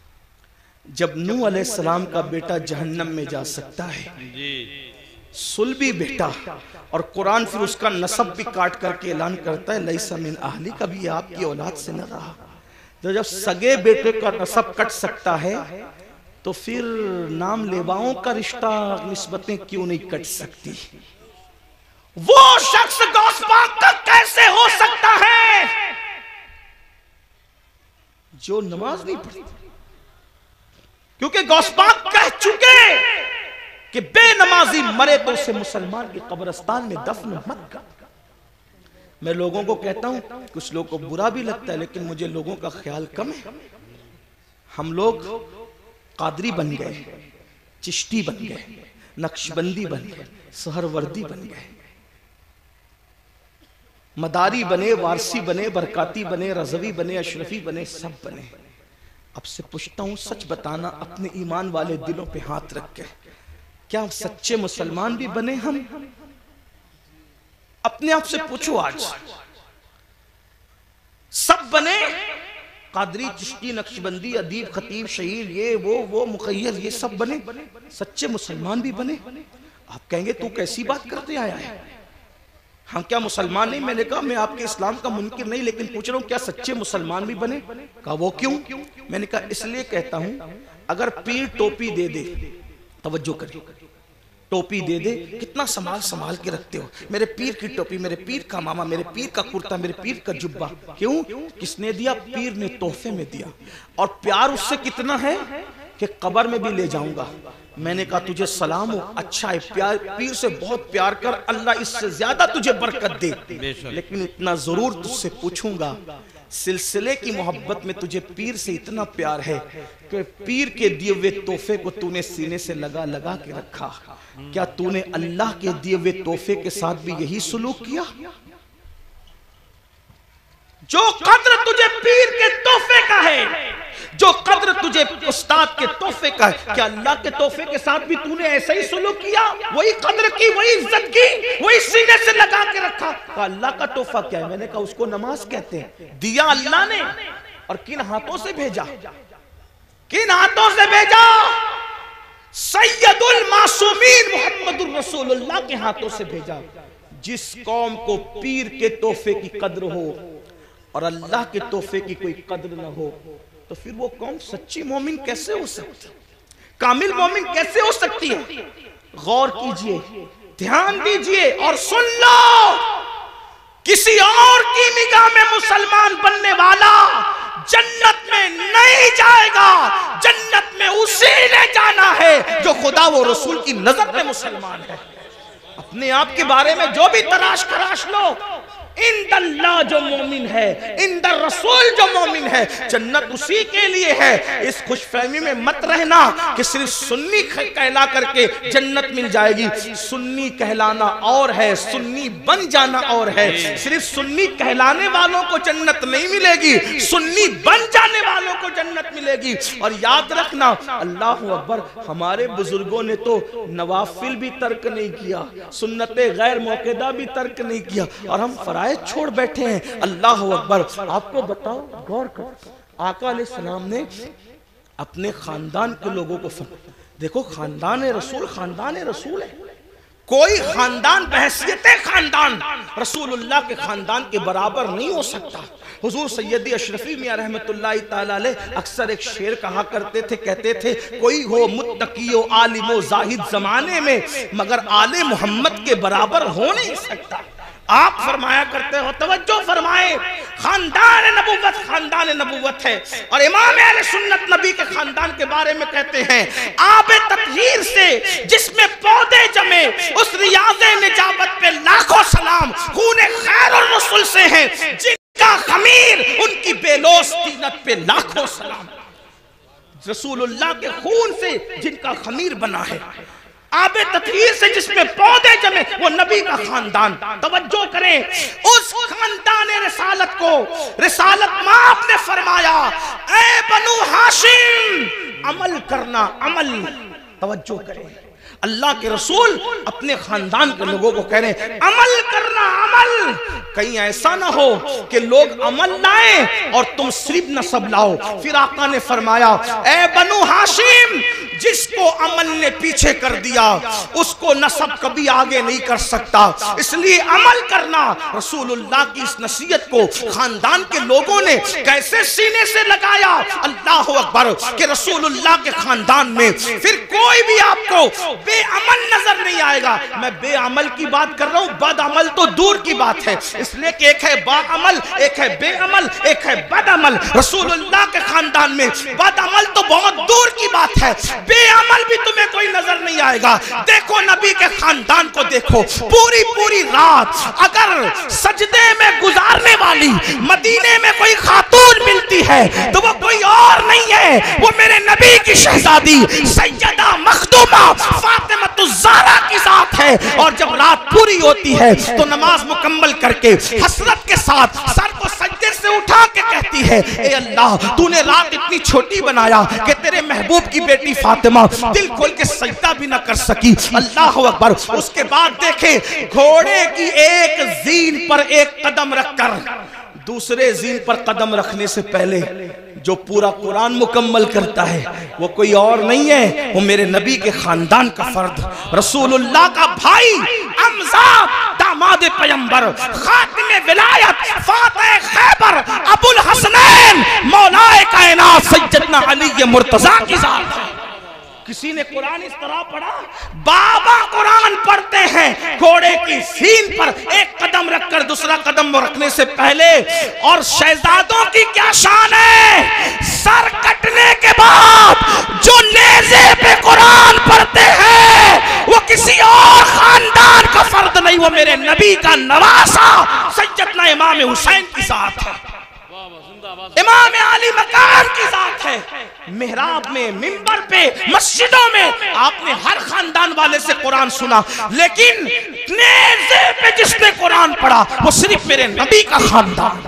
جب نوح علیہ السلام کا بیٹا جہنم میں جا سکتا ہے, سلبی بیٹا, اور قرآن پھر اس کا نسب بھی کاٹ کر کے اعلان کرتا ہے لیسا من اہلی, کبھی آپ کی اولاد سے نہ رہا. تو جب سگے بیٹے کا نسب کٹ سکتا ہے تو پھر نام لیواؤں کا رشتہ نسبتیں کیوں نہیں کٹ سکتی؟ وہ شخص غوث پاک کا کیسے ہو سکتا ہے جو نماز نہیں پڑھتا؟ کیونکہ غوث پاک کہہ چکے کہ بے نمازی مرے تو اسے مسلمان کی قبرستان میں دفن مت کر. میں لوگوں کو کہتا ہوں, کچھ لوگوں کو برا بھی لگتا ہے لیکن مجھے لوگوں کا خیال کم ہے. ہم لوگ قادری بن گئے, چشتی بن گئے, نقشبندی بن گئے, سہروردی بن گئے, مداری بنے, وارسی بنے, برکاتی بنے, رضوی بنے, اشرفی بنے, سب بنے. اب سے پوچھتا ہوں سچ بتانا اپنے ایمان والے دلوں پہ ہاتھ رکھ کے, کیا سچے مسلمان بھی بنے ہم؟ اپنے آپ سے پوچھو, آج سب بنے؟ قادری, چشتی, نقشبندی, ادیب, خطیب, شہیر, یہ وہ وہ مخیر, یہ سب بنے؟ سچے مسلمان بھی بنے؟ آپ کہیں گے تو کیسی بات کرتے آیا ہے, ہم کیا مسلمان نہیں؟ میں نے کہا میں آپ کے اسلام کا منکر نہیں, لیکن پوچھ رہا ہوں کیا سچے مسلمان بھی بنے؟ کہا وہ کیوں؟ میں نے کہا اس لیے کہتا ہوں, اگر پیر ٹوپی دے دے, توجہ کریں, ٹوپی دے دے, کتنا سنبھال سنبھال کے رکھتے ہو, میرے پیر کی ٹوپی, میرے پیر کا ماما, میرے پیر کا کرتا, میرے پیر کا جبہ. کیوں؟ کس نے دیا؟ پیر نے تحفے میں دیا. اور پیار اس سے کتنا ہے کہ قبر میں بھی لے جاؤں گا. میں نے کہا تجھے سلام ہو، اچھا ہے، پیار پیر سے بہت پیار کر، اللہ اس سے زیادہ تجھے برکت دے، لیکن اتنا ضرور تجھ سے پوچھوں گا، سلسلے کی محبت میں تجھے پیر سے اتنا پیار ہے کہ پیر کے دیے ہوئے تحفے کو تو نے سینے سے لگا لگا کے رکھا، کیا تو نے اللہ کے دیے ہوئے تحفے کے ساتھ بھی یہی سلوک کیا؟ جو قدر تجھے پیر کے تحفے کا ہے، جو قدر تجھے استاد کے تحفے کا ہے، کیا اللہ کے تحفے کے ساتھ بھی تو نے ایسا ہی سلوک کیا؟ وہی قدر کی، وہی عزت کی، وہی سینے سے لگا کے رکھا؟ کہا اللہ کا تحفہ کیا ہے؟ میں نے کہا اس کو نماز کہتے ہیں. دیا اللہ نے، اور کن ہاتھوں سے بھیجا؟ کن ہاتھوں سے بھیجا؟ سید المعصومین محمد الرسول اللہ کے ہاتھوں سے بھیجا. جس قوم کو پیر کے تحفے کی قدر ہو اور اللہ کے تحفے کی کوئی قدر نہ ہو، تو پھر وہ قوم سچی مومن کیسے ہو سکتی، کامل مومن کیسے ہو سکتی ہے؟ غور کیجئے، دھیان دیجئے اور سن لو، کسی اور کی نگاہ میں مسلمان بننے والا جنت میں نہیں جائے گا. جنت میں اسی نے جانا ہے جو خدا و رسول کی نظر میں مسلمان ہے. اپنے آپ کے بارے میں جو بھی تراش خراش لو، اند اللہ جو مومن ہے، اند الرسول جو مومن ہے، جنت اسی کے لیے ہے. اس خوش فہمی میں مت رہنا کہ صرف سنی کہلا کر کے جنت مل جائے گی. سنی کہلانا اور ہے، سنی بن جانا اور ہے. صرف سنی کہلانے والوں کو جنت نہیں ملے گی، سنی بن جانے والوں کو جنت ملے گی. اور یاد رکھنا، اللہ اکبر، ہمارے بزرگوں نے تو نوافل بھی ترک نہیں کیا، سنت غیر موقدہ بھی ترک نہیں کیا، اور ہم فرائض چھوڑ بیٹھے ہیں. اللہ اکبر. آپ کو بتاؤ، غور کر، آقا علیہ السلام نے اپنے خاندان کے لوگوں کو فرمایا، دیکھو خاندان رسول خاندان رسول ہے، کوئی خاندان بحیثیت خاندان رسول اللہ کے خاندان کے برابر نہیں ہو سکتا. حضور سیدی اشرفی میاں رحمت اللہ تعالیٰ علیہ اکثر ایک شعر کہا کرتے تھے، کہتے تھے کوئی ہو متقی و عالم و زاہد زمانے میں مگر آل محمد کے برابر ہو نہیں سکتا. آپ فرمایا کرتے ہو، توجہ فرمائے، خاندان نبوت خاندان نبوت ہے. اور امام اہل سنت نبی کے خاندان کے بارے میں کہتے ہیں، آب تطہیر سے جس میں پودے جمے، اس ریاض نجابت پہ لاکھوں سلام. خون خیر الرسل سے ہیں جن کا خمیر، ان کی بیلوس تینت پہ لاکھوں سلام. رسول اللہ کے خون سے جن کا خمیر بنا ہے، آب تطہیر سے جس میں پودے جمے، وہ نبی کا خاندان. توجہ کریں، اس خاندان رسالت کو رسالت ماں نے فرمایا، اے بنو ہاشم عمل کرنا، عمل. توجہ کریں، اللہ کے رسول اپنے خاندان کے لوگوں کو کہہ رہے ہیں عمل کرنا، عمل. کہیں ایسا نہ ہو کہ لوگ عمل لائیں اور تم صرف نسب لاؤ. پھر آقا نے فرمایا، اے بنو ہاشم جس کو عمل نے پیچھے کر دیا اس کو نسب کبھی آگے نہیں کر سکتا، اس لیے عمل کرنا. رسول اللہ کی اس نصیحت کو خاندان کے لوگوں نے کیسے سینے سے لگایا. اللہ اکبر، کہ رسول اللہ کے خاندان میں پھر کوئی بھی آپ کو بے عمل نظر نہیں آئے گا. میں بے عمل کی بات کر رہا ہوں، بد عمل تو دور کی بات ہے، اس لیے کہ ایک ہے با عمل، ایک ہے بے عمل، ایک ہے بد عمل. رسول اللہ کے خاندان میں بد عمل تو بہت دور کی بات ہے، بے عمل بھی تمہیں کوئی نظر نہیں آئے گا. دیکھو نبی کے خاندان کو دیکھو، پوری پوری رات اگر سجدے میں گزارنے والی مدینے میں کوئی خاتون ملتی ہے تو وہ کوئی اور نہیں ہے، وہ میرے نبی کی شہزادی سیدہ مخدومہ فاطمہ الزہرا کی ذات ہے. اور جب رات پوری ہوتی ہے تو نماز مکمل کر کے حسرت کے ساتھ سر کو سجدے سے اٹھا کے کہتی ہے، اے اللہ تو نے رات اتنی چھوٹی بنایا کہ تیرے محبوب کی بیٹی فاطمہ دل کھول کے سجدہ بھی نہ کر سکی. اللہ اکبر. اس کے بعد دیکھیں، گھوڑے کی ایک زین پر ایک قدم رکھ کر دوسرے زین پر قدم رکھنے سے پہلے جو پورا قرآن مکمل کرتا ہے وہ کوئی اور نہیں ہے، وہ میرے نبی کے خاندان کا فرد، رسول اللہ کا بھائی، امزاد، داماد پیمبر، خاتم ولایت، فاتح خیبر، ابو الحسنین، مولا کائنات سیدنا علی مرتضیٰ کی ذات ہے. کسی نے قرآن اس طرح پڑھا، بابا قرآن پڑھتے ہیں گھوڑے کی سین پر ایک قدم رکھ کر دوسرا قدم رکھنے سے پہلے، اور شہزادوں کی کیا شان ہے، سر کٹنے کے بعد جو نیزے پہ قرآن پڑھتے ہیں وہ کسی اور خاندان کا فرد نہیں، وہ میرے نبی کا نواسا سیدنا امام حسین کی ذات ہے، امام علی مقام کی ذات ہے۔ محراب میں، منبر پہ، مسجدوں میں آپ نے ہر خاندان والے سے قرآن سنا، لیکن نیزے پہ جس نے قرآن پڑھا وہ صرف میرے نبی کا خاندان۔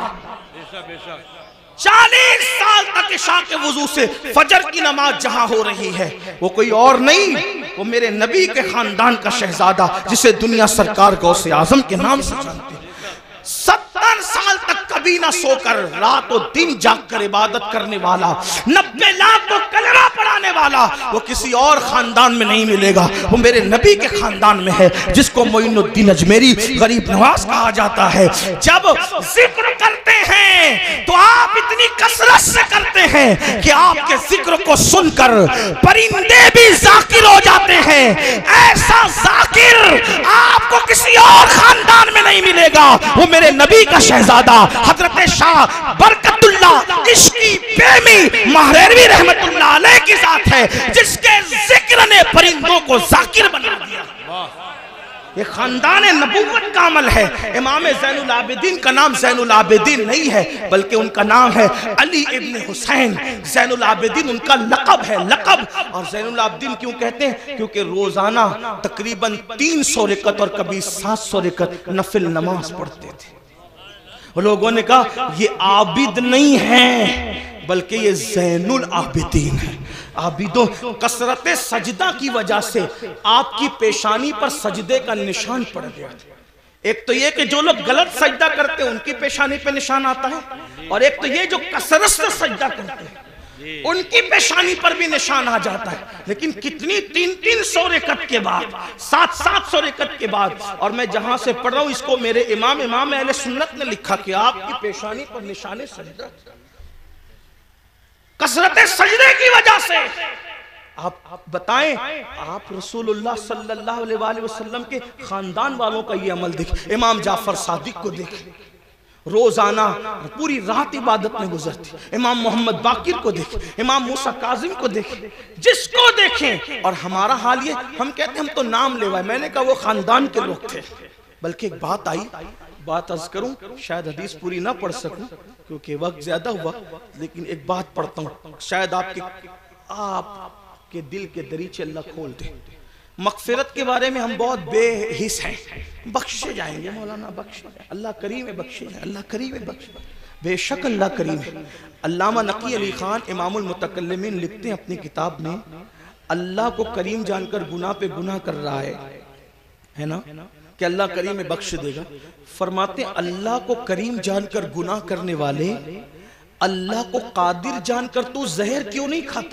چالیس سال تک عشاء کے وضو سے فجر کی نماز جہاں ہو رہی ہے وہ کوئی اور نہیں، وہ میرے نبی کے خاندان کا شہزادہ جسے دنیا سرکار غوث اعظم کے نام سے جانتے ہیں۔ ستر سال تک کبھی نہ سو کر رات و دن جاگ کر عبادت کرنے والا، نبے لاکھ کو کلمہ پڑھانے والا، وہ کسی اور خاندان میں نہیں ملے گا، وہ میرے نبی کے خاندان میں ہے، جس کو معین الدین اجمیری غریب نواز کہا جاتا ہے۔ جب ذکر کرتے ہیں تو آپ اتنی کثرت سے کرتے ہیں کہ آپ کے ذکر کو سن کر پرندے بھی ذاکر ہو جاتے ہیں۔ ایسا ذاکر آپ کو کسی اور خاندان میں نہیں ملے گا، وہ میرے نبی کا شہزادہ حضرت شاہ برکت اللہ عشقی بیمی مہریروی رحمت اللہ علیہ کی ذات ہے، جس کے ذکر نے پرندوں کو ذاکر بنا دیا۔ یہ خاندان نبوت کا عمل ہے۔ امام زین العابدین کا نام زین العابدین نہیں ہے بلکہ ان کا نام ہے علی ابن حسین۔ زین العابدین ان کا لقب ہے، لقب۔ اور زین العابدین کیوں کہتے ہیں؟ کیونکہ روزانہ تقریباً تین سو رکعت اور کبھی سات سو رکعت نفل نماز پڑھتے تھے۔ لوگوں نے کہا یہ عابد نہیں ہے بلکہ یہ زین العابدین ہے۔ عابدوں کثرت سجدہ کی وجہ سے آپ کی پیشانی پر سجدے کا نشان پڑ گیا۔ ایک تو یہ کہ جو لوگ غلط سجدہ کرتے ہیں ان کی پیشانی پہ نشان آتا ہے، اور ایک تو یہ جو کثرت سے سجدہ کرتے ہیں ان کی پیشانی پر بھی نشان آ جاتا ہے۔ لیکن کتنی تین تین سو رکعت کے بعد، سات سات سو رکعت کے بعد، اور میں جہاں سے پڑھ رہا ہوں اس کو میرے امام امام اہل سنت نے لکھا کہ آپ کی پیشانی پر نشان سجدہ کثرت سجدے کی وجہ سے۔ آپ بتائیں، آپ رسول اللہ صلی اللہ علیہ وآلہ وسلم کے خاندان والوں کا یہ عمل دیکھ، امام جعفر صادق کو دیکھ، روزانہ پوری رات عبادت میں گزرتی۔ امام محمد باقر کو دیکھ، امام موسیٰ کاظم کو دیکھ، جس کو دیکھیں۔ اور ہمارا حال یہ، ہم کہتے ہیں ہم تو نام لیوائے، میں نے کہا وہ خاندان کے لوگ تھے۔ بلکہ ایک بات آئی، بات عرض کروں، شاید حدیث پوری نہ پڑھ سکوں کیونکہ وقت زیادہ ہوا، لیکن ایک بات پڑھتا ہوں، شاید آپ کے آپ کے دل کے دریچے اللہ کھول دے۔ مغفرت کے بارے میں ہم بہت بے حس ہیں، بخشے جائیں گے مولانا، بخشے جائیں، اللہ کریم ہے، بخشے جائیں، اللہ کریم ہے، بخشے جائیں، بے شک اللہ کریم ہے۔ علامہ نقی علی خان امام المتکلمین لکھتے ہیں اپنی کتاب میں، اللہ کو کریم جان کر گناہ پہ گناہ کر رہا ہے ہے نا کہ اللہ کریم میں بخش دے گا۔ فرماتے ہیں اللہ کو کریم جان کر گناہ کرنے والے، اللہ کو قادر جان کر تو زہر کیوں نہیں کھاتا؟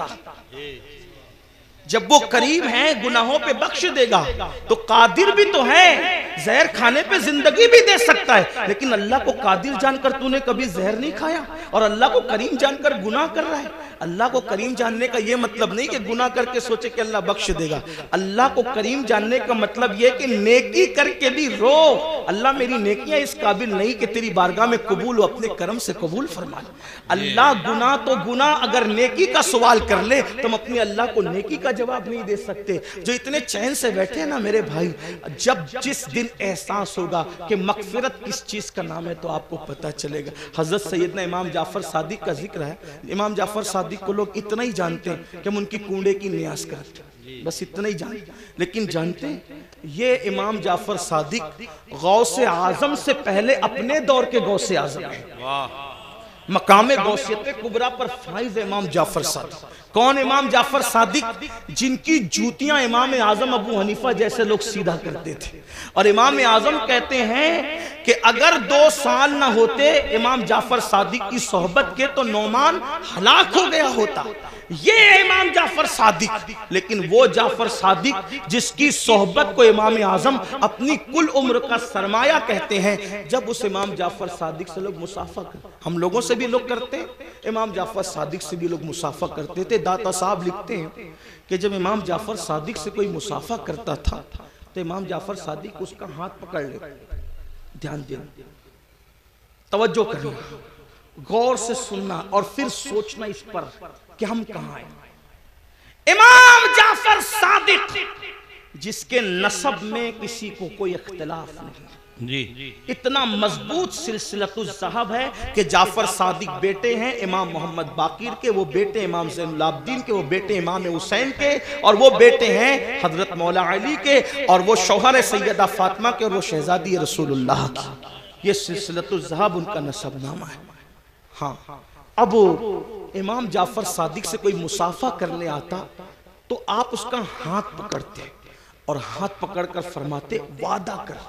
جب وہ کریم ہے گناہوں پہ بخش دے گا تو قادر بھی تو ہے، زہر کھانے پہ زندگی بھی دے سکتا ہے، لیکن اللہ کو قادر جان کر تو نے کبھی زہر نہیں کھایا اور اللہ کو کریم جان کر گناہ کر رہا ہے۔ اللہ کو کریم جاننے کا یہ مطلب نہیں کہ گناہ کر کے سوچے کہ اللہ بخش دے گا۔ اللہ کو کریم جاننے کا مطلب یہ کہ نیکی کر کے بھی رو، اللہ میری نیکیاں اس قابل نہیں کہ تیری بارگاہ میں قبول ہو، اپنے کرم سے قبول فرما۔ اللہ گناہ تو گناہ اگر نیکی کا سوال کر لے تم اپنی اللہ کو نیکی کا جواب نہیں دے سکتے۔ جو اتنے چین سے بیٹھے ہیں نا میرے بھائی، جب جس دن احساس ہوگا کہ مغفرت کس چیز کا نام ہے تو آپ کو پتہ چلے گا۔ حضرت سیدنا امام جعفر صادق کا ذکر ہے، امام جعفر صادق کو لوگ اتنا ہی جانتے ہیں کہ ہم ان کی کونڈے کی نیاز کرتے ہیں، بس اتنا ہی جانتے ہیں، لیکن جانتے ہیں یہ امام جعفر صادق غوث اعظم سے پہلے اپنے دور کے غوث اعظم ہیں۔ مقام غوثیت کبریٰ پر فائز امام جعفر صادق۔ کون امام جعفر صادق؟ جن کی جوتیاں امام اعظم ابو حنیفہ جیسے لوگ سیدھا کرتے تھے، اور امام اعظم کہتے ہیں کہ اگر دو سال نہ ہوتے امام جعفر صادق کی صحبت کے تو نعمان ہلاک ہو گیا ہوتا۔ یہ امام جعفر صادق، لیکن وہ جعفر صادق جس کی صحبت کو امام اعظم اپنی کل عمر کا سرمایہ کہتے ہیں، جب اس امام جعفر صادق سے لوگ مصافحہ کرتے، ہم لوگوں سے بھی لوگ کرتے ہیں، امام جعفر صادق سے بھی لوگ مصافحہ کرتے تھے. داتا صاحب لکھتے ہیں کہ جب امام جعفر صادق سے کوئی مصافحہ کرتا تھا تو امام جعفر صادق اس کا ہاتھ پکڑ لیتے. دھیان دینا, توجہ کرنا, غور سے سننا اور پھر سوچنا اس پر کہ ہم کہاں ہیں. امام جعفر صادق جس کے نسب میں کسی کو کوئی اختلاف نہیں, جی اتنا مضبوط سلسلۃ الذہب ہے کہ جعفر صادق بیٹے ہیں امام محمد باقر کے, وہ بیٹے امام زین العابدین کے, وہ بیٹے امام حسین کے, اور وہ بیٹے ہیں حضرت مولا علی کے, اور وہ شوہر سیدہ فاطمہ کے, اور وہ شہزادی رسول اللہ کی. یہ سلسلۃ الذہب ان کا نسب نامہ ہے. ہاں, اب امام جعفر صادق سے کوئی مصافحہ کرنے آتا تو آپ اس کا ہاتھ پکڑتے اور ہاتھ پکڑ کر فرماتے وعدہ کر,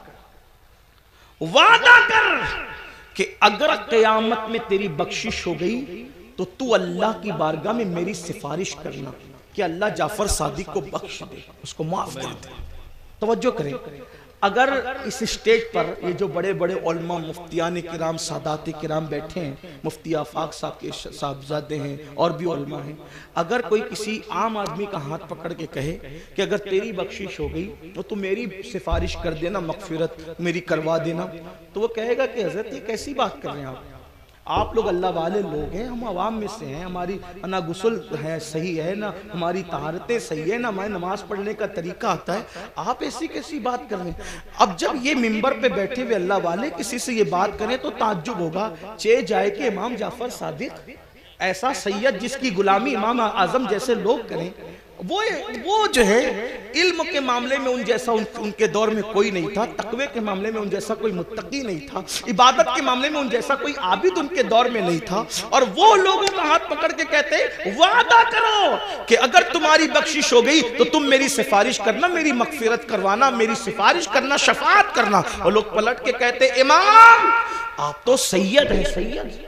وعدہ کر کہ اگر قیامت میں تیری بخشش ہو گئی تو تو اللہ کی بارگاہ میں میری سفارش کرنا کہ اللہ جعفر صادق کو بخش دے, اس کو معاف کر دے. توجہ کریں, اگر اس اسٹیج پر یہ جو بڑے بڑے علماء مفتیان کرام سادات کرام بیٹھے ہیں, مفتی آفاق صاحب کے صاحبزادے ہیں اور بھی علماء ہیں, اگر کوئی کسی عام آدمی کا ہاتھ پکڑ کے کہے کہ اگر تیری بخشش ہو گئی تو تو میری سفارش کر دینا, مغفرت میری کروا دینا, تو وہ کہے گا کہ حضرت یہ کیسی بات کر رہے ہیں آپ, آپ لوگ اللہ والے لوگ ہیں, ہم عوام میں سے ہیں, ہماری نہ غسل ہے صحیح ہے, نہ ہماری طہارتیں صحیح ہے, نہ ہماری نماز پڑھنے کا طریقہ آتا ہے, آپ ایسی کیسی بات کر رہے ہیں. اب جب یہ منبر پہ بیٹھے ہوئے اللہ والے کسی سے یہ بات کریں تو تعجب ہوگا, چہ جائے کہ امام جعفر صادق ایسا سید جس کی غلامی امام اعظم جیسے لوگ کریں, وہ وہ جو ہے علم کے معاملے میں ان جیسا ان کے دور میں کوئی نہیں تھا, تقوی کے معاملے میں ان جیسا کوئی متقی نہیں تھا, عبادت کے معاملے میں ان جیسا کوئی عابد ان کے دور میں نہیں تھا, اور وہ لوگوں کا ہاتھ پکڑ کے کہتے وعدہ کرو کہ اگر تمہاری بخشش ہو گئی تو تم میری سفارش کرنا, میری مغفرت کروانا, میری سفارش کرنا, شفاعت کرنا. اور لوگ پلٹ کے کہتے امام آپ تو سید ہیں, سید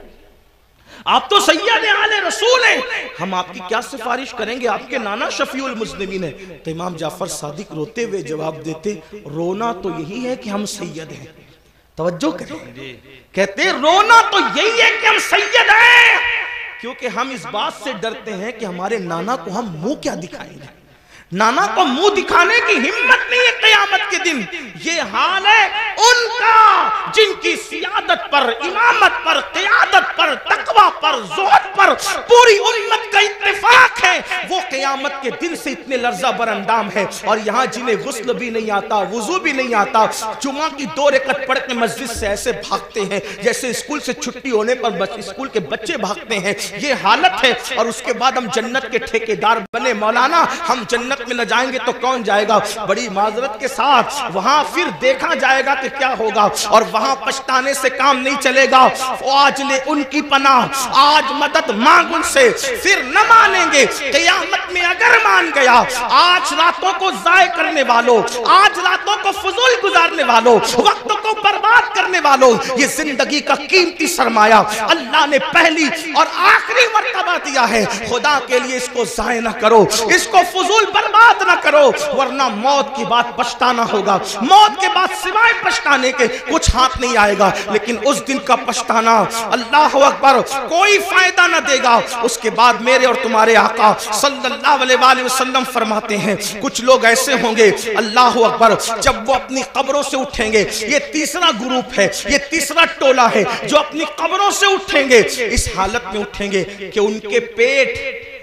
آپ تو سید آل رسول ہیں, ہم آپ کی کیا سفارش کریں گے, آپ کے نانا شفیع المذنبین ہیں. تو امام جعفر صادق روتے ہوئے جواب دیتے رونا تو یہی ہے کہ ہم سید ہیں. توجہ کریں, کہتے رونا تو یہی ہے کہ ہم سید ہیں, کیونکہ ہم اس بات سے ڈرتے ہیں کہ ہمارے نانا کو ہم منہ کیا دکھائیں گے. نانا کو منہ دکھانے کی ہمت نہیں ہے قیامت کے دن. یہ حال ہے ان کا جن کی سیادت پر, امامت پر, قیادت پر, تقوی پر, زہد پر پوری امت کا اتفاق ہے, وہ قیامت کے دن سے اتنے لرزہ بر اندام ہے. اور یہاں جنہیں غسل بھی نہیں آتا, وضو بھی نہیں آتا, جمعہ کی دو رکعت پڑھ کے مسجد سے ایسے بھاگتے ہیں جیسے اسکول سے چھٹی ہونے پر اسکول کے بچے بھاگتے ہیں, یہ حالت ہے. اور اس کے بعد ہم جنت کے ٹھیکیدار بنے. مولانا ہم جنت میں نہ جائیں گے تو کون جائے گا؟ بڑی معذرت کے ساتھ وہاں پھر دیکھا جائے گا کہ کیا ہوگا, اور وہاں پچھتانے سے کام نہیں چلے گا. آج لے ان کی پناہ, آج مدد مانگ ان سے, پھر نہ مانیں گے قیامت میں اگر مان گیا. آج راتوں کو ضائع کرنے والوں, آج راتوں کو فضول گزارنے والوں, وقت کو برباد کرنے والوں, یہ زندگی کا قیمتی سرمایہ اللہ نے پہلی اور آخری مرتبہ دیا ہے. خدا کے لیے اس کو ضائع نہ کرو, اس کو فضول برباد نہ کرو, ورنہ موت کی بات پچھتانا ہوگا. موت کے بعد سوائے پچھتانے کے کچھ ہاتھ نہیں آئے گا, لیکن اس دن کا پچھتانا اللہ اکبر کوئی فائدہ نہ دے گا. اس کے بعد میرے اور تمہارے آقا صلی اللہ علیہ وآلہ وسلم فرماتے ہیں کچھ لوگ ایسے ہوں گے اللہ اکبر جب وہ اپنی قبروں سے اٹھیں گے, یہ تیسرا گروپ ہے, یہ تیسرا ٹولہ ہے جو اپنی قبروں سے اٹھیں گے, اس حالت میں اٹھیں گے کہ ان کے پیٹ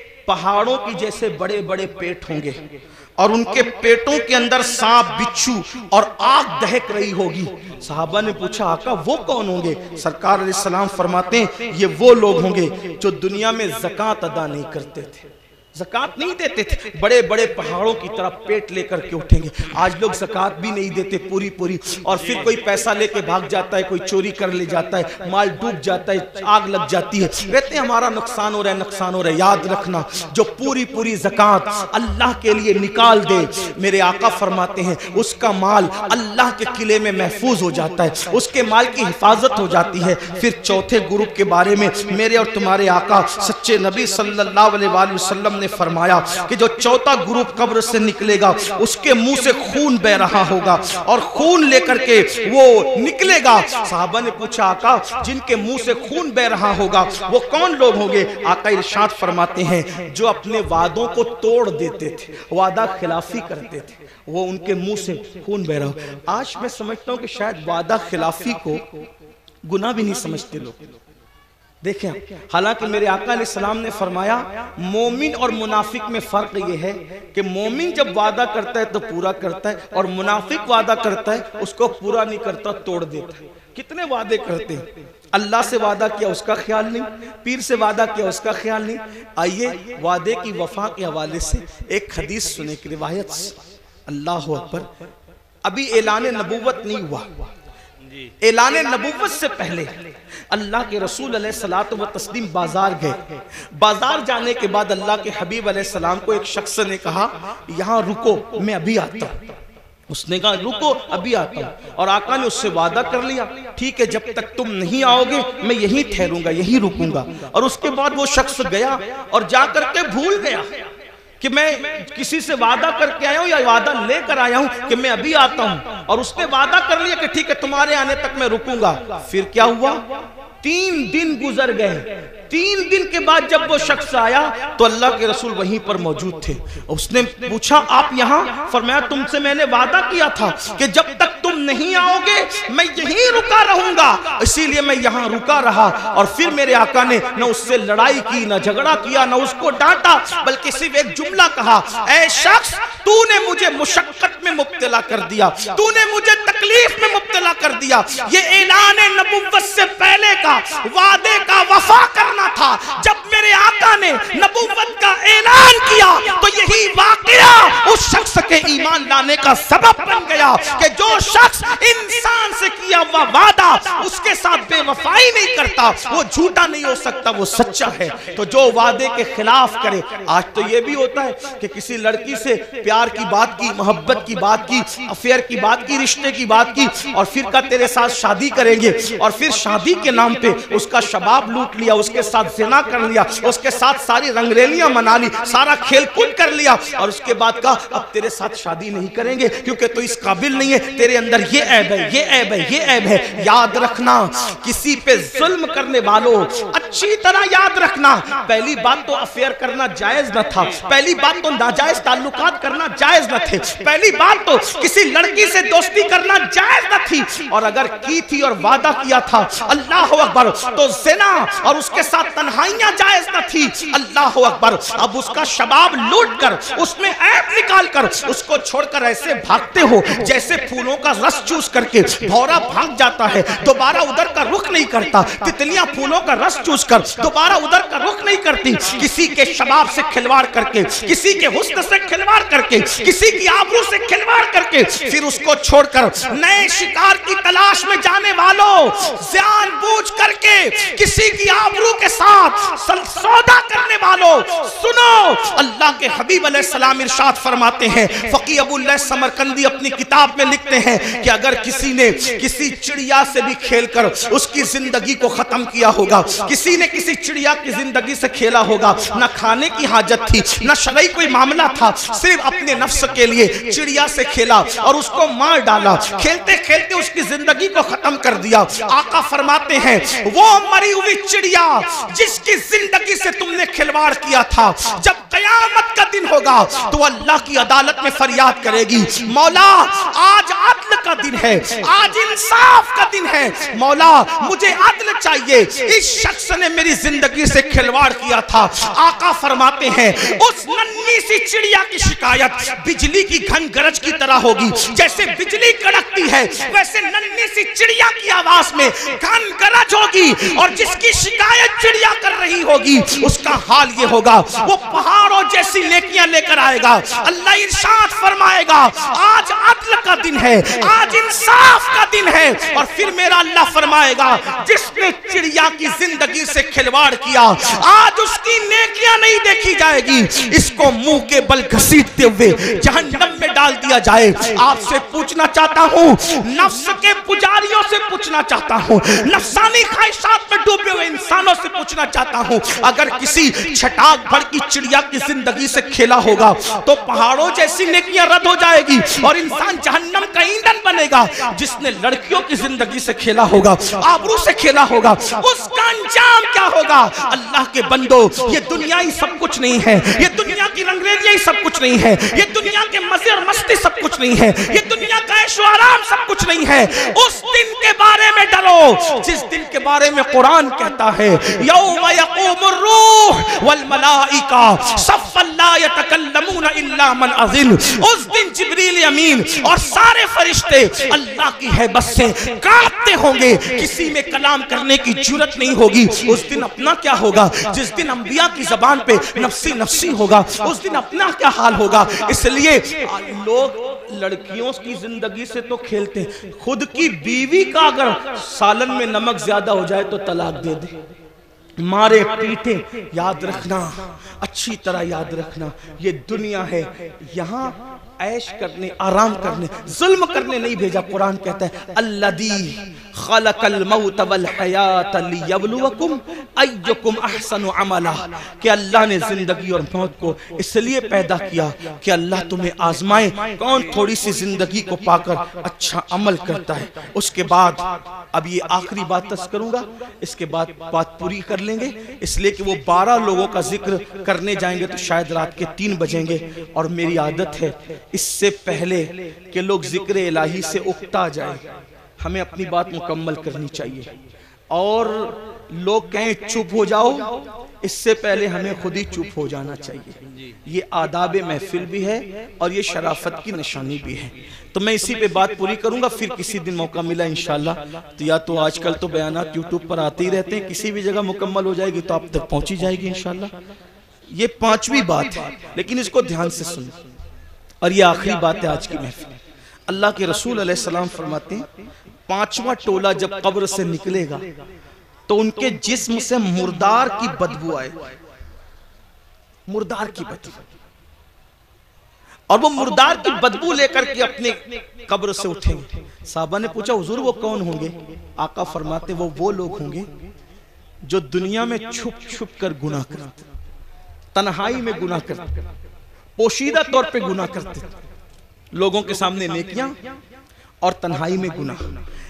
پہاڑوں کی جیسے بڑے بڑے پیٹ ہوں گے, اور ان کے پیٹوں کے اندر سانپ, بچھو اور آگ دہک رہی ہوگی. صحابہ نے پوچھا آقا وہ کون ہوں گے؟ سرکار علیہ السلام فرماتے ہیں یہ وہ لوگ ہوں گے جو دنیا میں زکوٰۃ ادا نہیں کرتے تھے, زکوٰۃ نہیں دیتے تھے, بڑے بڑے پہاڑوں کی طرح پیٹ لے کر کے اٹھیں گے. آج لوگ زکوٰۃ بھی نہیں دیتے پوری پوری, اور پھر کوئی پیسہ لے کے بھاگ جاتا ہے, کوئی چوری کر لے جاتا ہے, مال ڈوب جاتا ہے, آگ لگ جاتی ہے, کہتے ہیں ہمارا نقصان ہو رہا ہے, نقصان ہو رہا ہے. یاد رکھنا جو پوری پوری زکوٰۃ اللہ کے لیے نکال دے, میرے آقا فرماتے ہیں اس کا مال اللہ کے قلعے میں محفوظ ہو جاتا ہے, اس کے مال کی حفاظت ہو جاتی ہے. پھر چوتھے گروپ کے بارے میں میرے اور تمہارے آقا سچے نبی صلی اللہ علیہ وآلہ وسلم نے نے فرمایا کہ جو چوتھا گروپ قبر سے نکلے گا اس کے منہ سے خون بہ رہا ہوگا اور خون لے کر کے وہ نکلے گا. صحابہ نے پوچھا آقا جن کے منہ سے خون بہ رہا ہوگا وہ کون لوگ ہوں گے؟ آقا ارشاد فرماتے ہیں جو اپنے وعدوں کو توڑ دیتے تھے، وعدہ خلافی کرتے تھے، وہ ان کے منہ سے خون بہ رہا ہو. آج میں سمجھتا ہوں کہ شاید وعدہ خلافی کو گناہ بھی نہیں سمجھتے لوگ. دیکھیں حالانکہ میرے آقا علیہ السلام نے فرمایا مومن اور منافق میں فرق یہ ہے کہ مومن جب وعدہ کرتا ہے تو پورا کرتا ہے اور منافق وعدہ کرتا ہے اس کو پورا نہیں کرتا، توڑ دیتا ہے. کتنے وعدے کرتے ہیں؟ اللہ سے وعدہ کیا اس کا خیال نہیں، پیر سے وعدہ کیا اس کا خیال نہیں. آئیے وعدے کی وفا کے حوالے سے ایک حدیث سنے کی روایت سے. اللہ اکبر. ابھی اعلان نبوت نہیں ہوا، اعلان نبوت سے پہلے اللہ کے رسول علیہ الصلوۃ والتسلیم بازار گئے. بازار جانے کے بعد اللہ کے حبیب علیہ السلام کو ایک شخص نے کہا یہاں رکو میں ابھی آتا ہوں. اس نے کہا رکو ابھی آتا ہوں، اور آقا نے اس سے وعدہ کر لیا ٹھیک ہے جب تک تم نہیں آؤ گے میں یہیں ٹھہروں گا، یہیں رکوں گا. اور اس کے بعد وہ شخص گیا اور جا کر کے بھول گیا کہ میں کسی سے وعدہ کر کے آیا ہوں یا وعدہ لے کر آیا ہوں کہ میں ابھی آتا ہوں، اور اس نے وعدہ کر لیا کہ ٹھیک ہے تمہارے آنے تک میں رکوں گا. پھر کیا ہوا؟ تین دن گزر گئے. تین دن کے بعد جب وہ شخص آیا تو اللہ کے رسول وہیں پر موجود تھے. اس نے پوچھا آپ یہاں؟ فرمایا تم سے میں نے وعدہ کیا تھا کہ جب تک تم نہیں آؤ گے میں یہیں رکا رہوں گا، اسی لیے میں یہاں رکا رہا. اور پھر میرے آقا نے نہ اس سے لڑائی کی، نہ جھگڑا کیا، نہ اس کو ڈانٹا، بلکہ صرف ایک جملہ کہا اے شخص تو نے مجھے مشقت میں مبتلا کر دیا، تو نے مجھے تکلیف میں مبتلا کر دیا. یہ اعلان نبوت سے پہلے کا وعدے کا وفا کرنا تھا. جب میرے آقا نے نبوت کا اعلان کیا تو یہی واقعہ اس شخص کے ایمان لانے کا سبب بن گیا کہ جو شخص انسان سے کیا ہوا وعدہ اس کے ساتھ بے وفائی نہیں کرتا وہ جھوٹا نہیں ہو سکتا، وہ سچا ہے. تو جو وعدے کے خلاف کرے. آج تو یہ بھی ہوتا ہے کہ کسی لڑکی سے پیار کی بات کی، محبت کی بات کی، افیئر کی بات کی، رشتے کی بات کی، اور پھر کہا تیرے ساتھ شادی کریں گے، اور پھر شادی کے نام پہ اس کا شباب لوٹ لیا، اس کے ساتھ زنا کر لیا، اس کے ساتھ ساری رنگریلیاں منا لی، سارا کھیل کود کر لیا، اور اس کے بعد کہا اب تیرے ساتھ شادی نہیں کریں گے کیونکہ تو اس قابل نہیں ہے، تیرے اندر یہ عیب ہے، یہ عیب ہے، یہ عیب ہے. یاد رکھنا کسی پہ ظلم کرنے والوں اچھی طرح یاد رکھنا پہلی بات تو افیئر کرنا جائز نہ تھا، پہلی بات تو ناجائز تعلقات کرنا جائز نہ تھے، پہلی بات تو کسی لڑکی سے دوستی کرنا جائز نہ تھی، اور اگر کی تھی اور وعدہ کیا تھا اللہ اکبر تو زنا اور اس کے ساتھ تنہائیاں جائز نہ تھی. اللہ اکبر. اب اس کا شباب لوٹ کر اس میں عیب نکال کر اس کو چھوڑ کر ایسے بھاگتے ہو جیسے پھولوں کا رس چوس کر کے بھورا بھاگ جاتا ہے، دوبارہ ادھر کا رخ نہیں کرتا. تتلیاں پھولوں کا رس چوس کر دوبارہ ادھر کا رخ نہیں کرتی. کسی کے شباب سے کھلواڑ کر کے، کسی کے حسن سے کھلواڑ کر کے، کسی کی آبرو سے کھلواڑ کر کے پھر اس کو چھوڑ کر نئے شکار کی تلاش میں جانے والوں جان بوجھ کر کے کسی کی آبرو کے ساتھ سودا کرنے والوں سنو. اللہ کے حبیب علیہ السلام ارشاد فرماتے ہیں، فقی ابو اللہ سمرقندی اپنی کتاب میں لکھتے ہیں کہ اگر کسی نے کسی چڑیا سے بھی کھیل کر اس کی زندگی کو ختم کیا ہوگا، کسی نے کسی چڑیا کی زندگی سے کھیلا ہوگا، نہ کھانے کی حاجت تھی نہ شرعی کوئی معاملہ تھا، صرف اپنے نفس کے لیے چڑیا سے کھیلا اور اس کو مار ڈالا، کھیلتے کھیلتے اس کی زندگی کو ختم کر دیا. آقا فرماتے ہیں وہ مری ہوئی چڑیا جس کی زندگی سے تم نے کھلواڑ کیا تھا جب قیامت کا دن ہوگا تو اللہ کی عدالت میں فریاد کرے گی مولا آج عدل کا دن ہے، آج انصاف کا دن ہے، مولا مجھے عدل چاہیے، اس شخص نے میری زندگی سے کھلواڑ کیا تھا. آقا فرماتے ہیں اس ننھی سی چڑیا کی شکایت بجلی کی گھن گرج کی طرح ہوگی. جیسے بجلی کڑکتی ہے ویسے ننھی سی چڑیا کی آواز میں گھن گرج ہوگی، اور جس کی شکایت چڑیا کر رہی ہوگی اس کا حال یہ ہوگا وہ پہاڑوں جیسی نیکیاں لے کر آئے گا. اللہ ارشاد فرمائے گا آج عدل کا دن ہے، آج انصاف کا دن ہے. اور پھر میرا اللہ فرمائے گا جس نے چڑیا کی زندگی سے کھلواڑ کیا آج اس کی نیکیاں نہیں دیکھی جائے گی، اس کو منہ کے بل گھسیٹتے ہوئے جہنم में डाल दिया जाए। आपसे पूछना चाहता हूँ, नफ्स के पुजारियों से पूछना चाहता हूँ, नफसानी ख्वाहिशात में डूबे हुए इंसानों से पूछना चाहता हूँ, अगर किसी छटाक भर की चिड़िया की जिंदगी से खेला होगा तो पहाड़ों जैसी नेकियां रद्द हो जाएगी और इंसान जहन्नम का ईंधन बनेगा। जिसने लड़कियों की जिंदगी से खेला होगा, आबरू से खेला होगा, उसका अंजाम क्या होगा? अल्लाह के बंदो, ये दुनिया ही सब कुछ नहीं है, ये दुनिया की रंगरेलियां ही सब कुछ नहीं है, ये दुनिया के मजे और मस्ती सब कुछ नहीं है, ये दुनिया का ऐशो आराम सब कुछ नहीं है। उस दिन के बारे में डरो जिस दिन के बारे में कुरान कहता है, यौम यक़ूमुर रूह वल मलाइका सफ़्फ़न ला यतकल्लमूना इल्ला मन अज़िन। उस दिन जिब्रील अमीन और सारे फरिश्ते अल्लाह की हैबत से कांपते होंगे, किसी में कलाम करने की जुर्रत नहीं होगी। उस दिन अपना क्या होगा? जिस दिन अंबिया की जबान पे नफ्सी नफ्सी होगा, उस दिन अपना क्या हाल होगा? इसलिए लोग लड़कियों की जिंदगी से तो खेलते हैं, खुद की बीवी का अगर सालन में नमक ज्यादा हो जाए तो तलाक दे दे, मारे पीटे। याद रखना, अच्छी तरह याद रखना, ये दुनिया है, यहाँ ऐश करने, आराम करने, जुल्म करने नहीं भेजा। कुरान कहता है अल्लज़ी खलक़ल मौत वल हयात लियब्लुवकुम अय्युकुम अहसनु अमला, कि अल्लाह ने जिंदगी और मौत को इसलिए पैदा किया कि अल्लाह तुम्हें आजमाए कौन थोड़ी सी जिंदगी को पाकर अच्छा अमल करता है। उसके बाद अब ये आखिरी बात तस करूंगा, इसके बाद बात पूरी कर लेंगे, इसलिए कि वो बारह लोगों का जिक्र करने जाएंगे तो शायद रात के तीन बजेंगे और मेरी आदत है इससे पहले कि लोग जिक्र इलाही से उकता जाए, हमें अपनी बात मुकम्मल करनी चाहिए। और लोग कहें चुप हो जाओ, इससे पहले हमें खुद ही चुप हो जाना चाहिए। ये आदाब महफिल भी है और ये शराफत की निशानी भी है। तो मैं इसी पे बात पूरी करूंगा, फिर किसी दिन मौका मिला इंशाल्लाह तो, या तो आजकल तो बयानात यूट्यूब पर आते ही रहते हैं, किसी भी जगह मुकम्मल हो जाएगी तो आप तक पहुंची जाएगी इंशाल्लाह। ये पांचवी बात है, लेकिन इसको ध्यान से सुनो, और ये आखिरी बात है आज की महफिल। अल्लाह के रसूल अलैहिस्सलाम फरमाते हैं, पांचवा टोला जब कब्र से निकलेगा तो उनके जिस्म से मुर्दार की बदबू आए, मुर्दार की बदबू, और वो मुर्दार की बदबू लेकर के अपने कब्र से उठेंगे। साहबा ने पूछा हुजूर वो कौन होंगे? आका फरमाते वो वो लोग होंगे जो दुनिया में छुप छुप कर गुनाह करते, तन्हाई में गुनाह करते, पोशीदा तौर पे गुनाह करते, लोगों के सामने नेकियां और तन्हाई में गुनाह।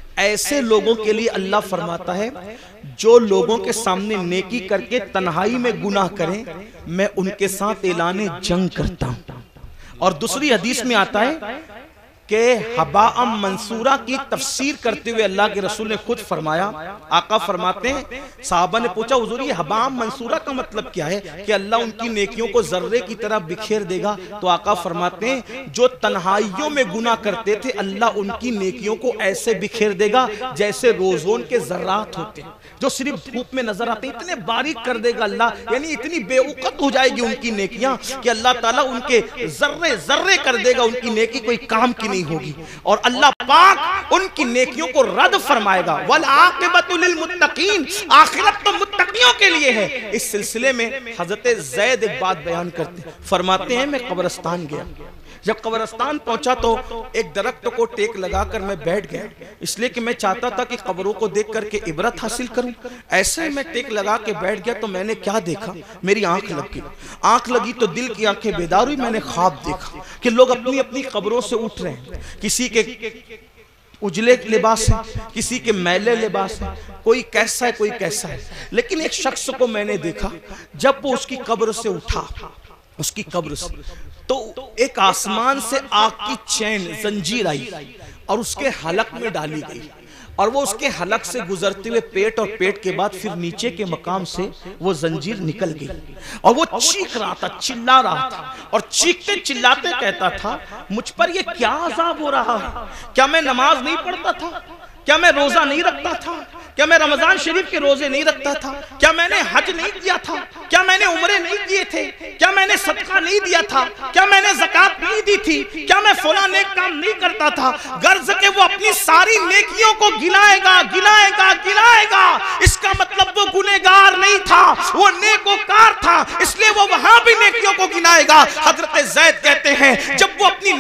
ऐसे लोगों के लिए अल्लाह फरमाता है जो लोगों के सामने नेकी करके तन्हाई में गुनाह करें, मैं उनके साथ ऐलाने जंग करता हूं। और दूसरी हदीस में आता है कि हबाअम मंसूरा की तफसीर करते हुए अल्लाह के रसूल ने खुद फरमाया, आका फरमाते हैं, साहबा ने पूछा हुजूर ये हबाअम मंसूरा का मतलब क्या है? कि अल्लाह उनकी नेकियों को जर्रे की तरह बिखेर देगा। तो आका फरमाते हैं जो तन्हाइयों में गुनाह करते थे अल्लाह उनकी नेकियों को ऐसे बिखेर देगा जैसे रोजोन के जर्रात होते हैं जो सिर्फ धूप में नजर आते हैं, इतने बारीक कर देगा अल्लाह, यानी इतनी बेवकूफ हो जाएगी उनकी नेकियां कि अल्लाह ताला उनके जर्रे जर्रे कर देगा, उनकी नेकी कोई काम की होगी। और अल्लाह पाक उनकी नेकियों को रद्द फरमाएगा। वल आक़िबतु लिल मुत्तकीन, आखिरत तो मुत्तकियों के लिए है। इस सिलसिले में हजरत ज़ैद एक बात बयान करते, फरमाते हैं मैं कब्रिस्तान गया, जब कब्रिस्तान पहुंचा तो एक दरख्त को टेक लगाकर मैं बैठ गया, इसलिए कि मैं चाहता था कि कब्रों को देख करके इबरत हासिल करूं। ऐसे मैं टेक लगा के बैठ गया तो मैंने क्या देखा, मेरी आंख लग गई। आंख लगी तो दिल की आंखें बेदार हुई, मैंने ख्वाब देखा कि लोग अपनी अपनी कब्रों से उठ रहे हैं, किसी के उजले लिबास है, किसी के मैले लिबास है, कोई कैसा है कोई कैसा है। लेकिन एक शख्स को मैंने देखा जब वो उसकी कब्र से उठा, उसकी कब्र से तो एक आसमान से आग की चैन जंजीर आई और उसके हलक में डाली गई, और वो उसके हलक से गुजरते हुए पेट और पेट के बाद फिर नीचे के मकाम से वो जंजीर निकल गई, और वो चीख रहा था, चिल्ला रहा था, और चीखते चिल्लाते कहता था मुझ पर ये क्या अजाब हो रहा है? क्या मैं नमाज नहीं पढ़ता था? क्या मैं रोजा नहीं रखता था? क्या मैं रमजान शरीफ के रोजे नहीं रखता था? क्या मैंने हज नहीं किया था? क्या मैंने उम्रे नहीं किए थे? क्या मैंने सदका नहीं दिया था? क्या मैंने ज़कात नहीं दी थी? क्या मैं फला नेक काम नहीं करता था? गर्ज के वो अपनी सारी नेकियों को गिनाएगा गिनाएगा गिनाएगा, इसका मतलब वो गुनहगार नहीं था, वो नेकोकार था, इसलिए वो वहां भी नेकियों को गिनाएगा। हजरत ज़ैद कहते हैं जब वो अपनी नेकी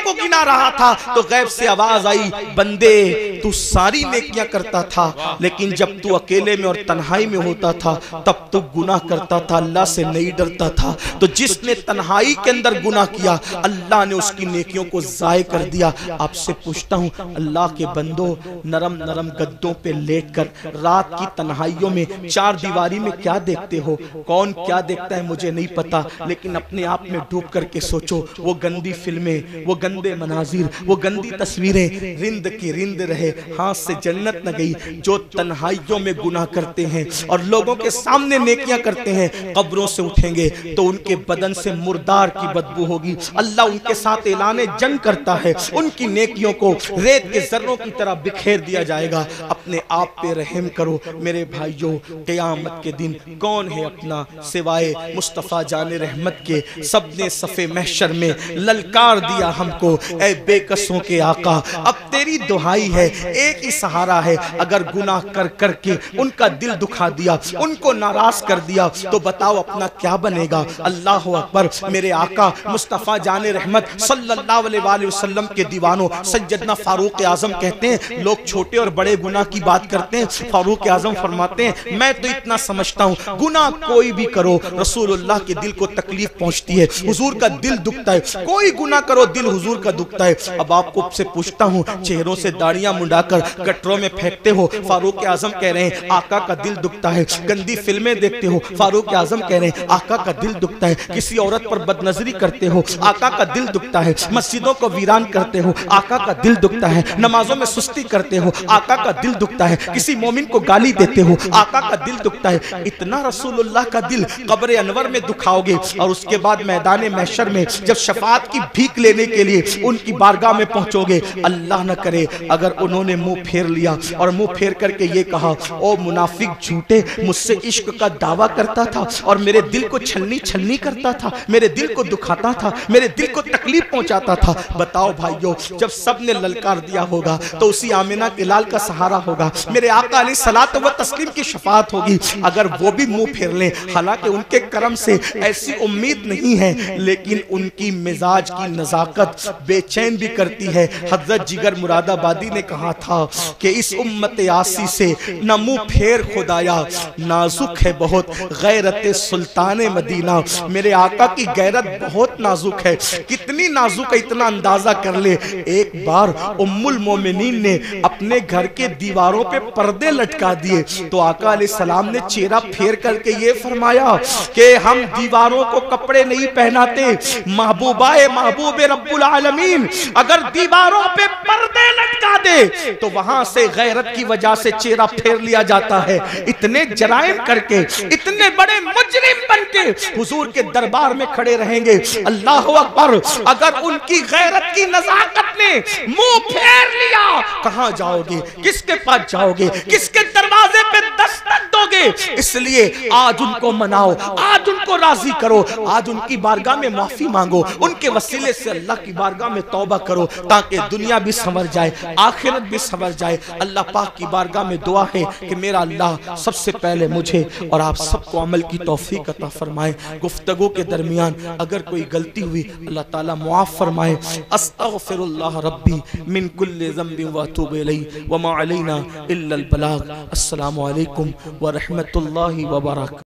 کو گنا رہا تھا تو غیب سے آواز آئی، بندے تو ساری نیکیاں کرتا تھا، لیکن جب تو اکیلے میں اور تنہائی میں ہوتا تھا تب تو گناہ کرتا تھا، اللہ سے نہیں ڈرتا تھا۔ تو جس نے تنہائی کے اندر گناہ کیا اللہ نے اس کی نیکیوں کو ضائع کر دیا۔ آپ سے پوچھتا ہوں اللہ کے بندوں، نرم نرم گدوں پہ لیٹ کر رات کی تنہائیوں میں چار دیواری میں کیا دیکھتے ہو؟ کون کیا دیکھتا ہے مجھے نہیں پتا، لیکن اپنے آپ میں ڈوب کر کے سوچو، وہ گندی فلمیں، وہ گندے مناظر، وہ گندی تصویریں رند کی رند رہے، ہاتھ سے جنت نہ گئی۔ جو تنہائیوں میں گناہ کرتے ہیں اور لوگوں کے سامنے نیکیاں کرتے ہیں، قبروں سے اٹھیں گے تو ان کے بدن سے مردار کی بدبو ہوگی، اللہ ان کے ساتھ اعلان جنگ کرتا ہے، ان کی نیکیوں کو ریت کے ذروں کی طرح بکھیر دیا جائے گا۔ اپنے آپ پہ رحم کرو میرے بھائیوں، قیامت کے دن کون ہے اپنا سوائے مصطفیٰ جان رحمت کے؟ سب نے صف محشر میں للکار دیا ہم کو، اے بے کسوں کے آقا اب تیری دہائی ہے، ایک ہی سہارا ہے، اگر گناہ کر کر کے ان کا دل دکھا دیا، ان کو ناراض کر دیا تو بتاؤ اپنا کیا بنے گا؟ اللہ اکبر۔ میرے آقا مصطفیٰ جان رحمت صلی اللہ علیہ وآلہ وسلم کے دیوانوں سیدنا فاروق اعظم کہتے ہیں، لوگ چھوٹے اور بڑے گناہ کی بات کرتے ہیں، فاروق اعظم فرماتے ہیں میں تو اتنا سمجھتا ہوں گناہ کوئی بھی کرو رسول اللہ کے دل کو تکلیف پہنچتی ہے، حضور کا دل دکھتا ہے، کوئی گناہ کرو دل حضور کا دکھتا ہے۔ اب آپ کو سے پوچھتا ہوں، چہروں سے داڑیاں منڈا کر گٹروں میں پھینکتے ہو، فاروق اعظم کہہ رہے ہیں آقا کا دل دکھتا ہے، گندی فلمیں دیکھتے ہو، فاروق اعظم کہہ رہے ہیں آقا کا دل دکھتا ہے، کسی عورت پر بد نظری کرتے ہو آقا کا دل دکھتا ہے، مسجدوں کو ویران کرتے ہو آقا کا دل دکھتا ہے، نمازوں میں سستی کرتے ہو آقا کا دل دکھتا ہے، کسی مومن کو گالی دیتے ہو آقا کا دل دکھتا ہے۔ اتنا رسول اللہ کا دل قبر انور میں دکھاؤ گے اور اس کے بعد میدان محشر میں جب شفاعت کی بھیک لینے کے لیے ان کی بارگاہ میں پہنچو گے، اللہ نہ کرے اگر انہوں نے منہ پھیر لیا اور منہ پھیر کر کے یہ کہا او منافق جھوٹے، مجھ سے عشق کا دعویٰ کرتا تھا اور میرے دل کو چھلنی چھلنی کرتا تھا، میرے دل کو دکھاتا تھا، میرے دل کو تکلیف پہنچاتا تھا۔ بتاؤ بھائیو، جب سب نے للکار دیا ہوگا تو اسی آمنہ کے لال کا سہارا ہوگا، میرے آقا علیہ الصلوۃ و تسلیم کی شفاعت ہوگی۔ اگر وہ بھی منہ پھیر لیں، حالانکہ ان کے کرم سے ایسی امید نہیں ہے، لیکن ان کی مزاج کی نزاکت بے چین بھی کرتی ہے۔ حضرت جگر مراد آبادی نے کہا تھا کہ اس امت آسی سے نہ منہ پھیر خدایا، نازک ہے بہت غیرت سلطان مدینہ۔ میرے آقا کی غیرت بہت نازک ہے، کتنی نازک ہے اتنا اندازہ کر لے۔ ایک بار ام المومنین نے اپنے گھر کے دیواروں پہ پردے لٹکا دیے تو آقا علیہ السلام نے چہرہ پھیر کر کے یہ فرمایا کہ ہم دیواروں کو کپڑے نہیں پہناتے، محبوبہ محبوب رب العالمین اگر دیواروں پہ پردے لٹکا دے تو وہاں سے غیرت کی وجہ سے چہرہ پھیر لیا جاتا ہے۔ اتنے جرائم کر کے، اتنے بڑے مجرم بن کے حضور کے دربار میں کھڑے رہیں گے، اللہ اکبر۔ اگر ان کی غیرت کی نزاکت نے منہ پھیر لیا، کہاں جاؤ گے؟ کس کے پاس جاؤ گے؟ کس کے دروازے پہ دستک دو گے؟ اس لیے آج ان کو مناؤ، آج ان کو راضی کرو، آج ان کی بارگاہ میں معافی مانگو، ان کے وسیلے سے اللہ کی بارگاہ میں توبہ کرو تاکہ دنیا بھی سنور جائے، آخرت بھی سنور جائے۔ اللہ پاک کی بارگاہ میں دعا ہے کہ میرا اللہ سب سے پہلے مجھے اور آپ سب کو عمل کی توفیق عطا فرمائے۔ گفتگو کے درمیان اگر کوئی غلطی ہوئی اللہ تعالیٰ معاف فرمائے۔ استغفر اللہ ربی من کل ذنب واتوب الیہ وما علینا الا البلاغ۔ السلام علیکم ورحمۃ اللہ وبرکاتہ۔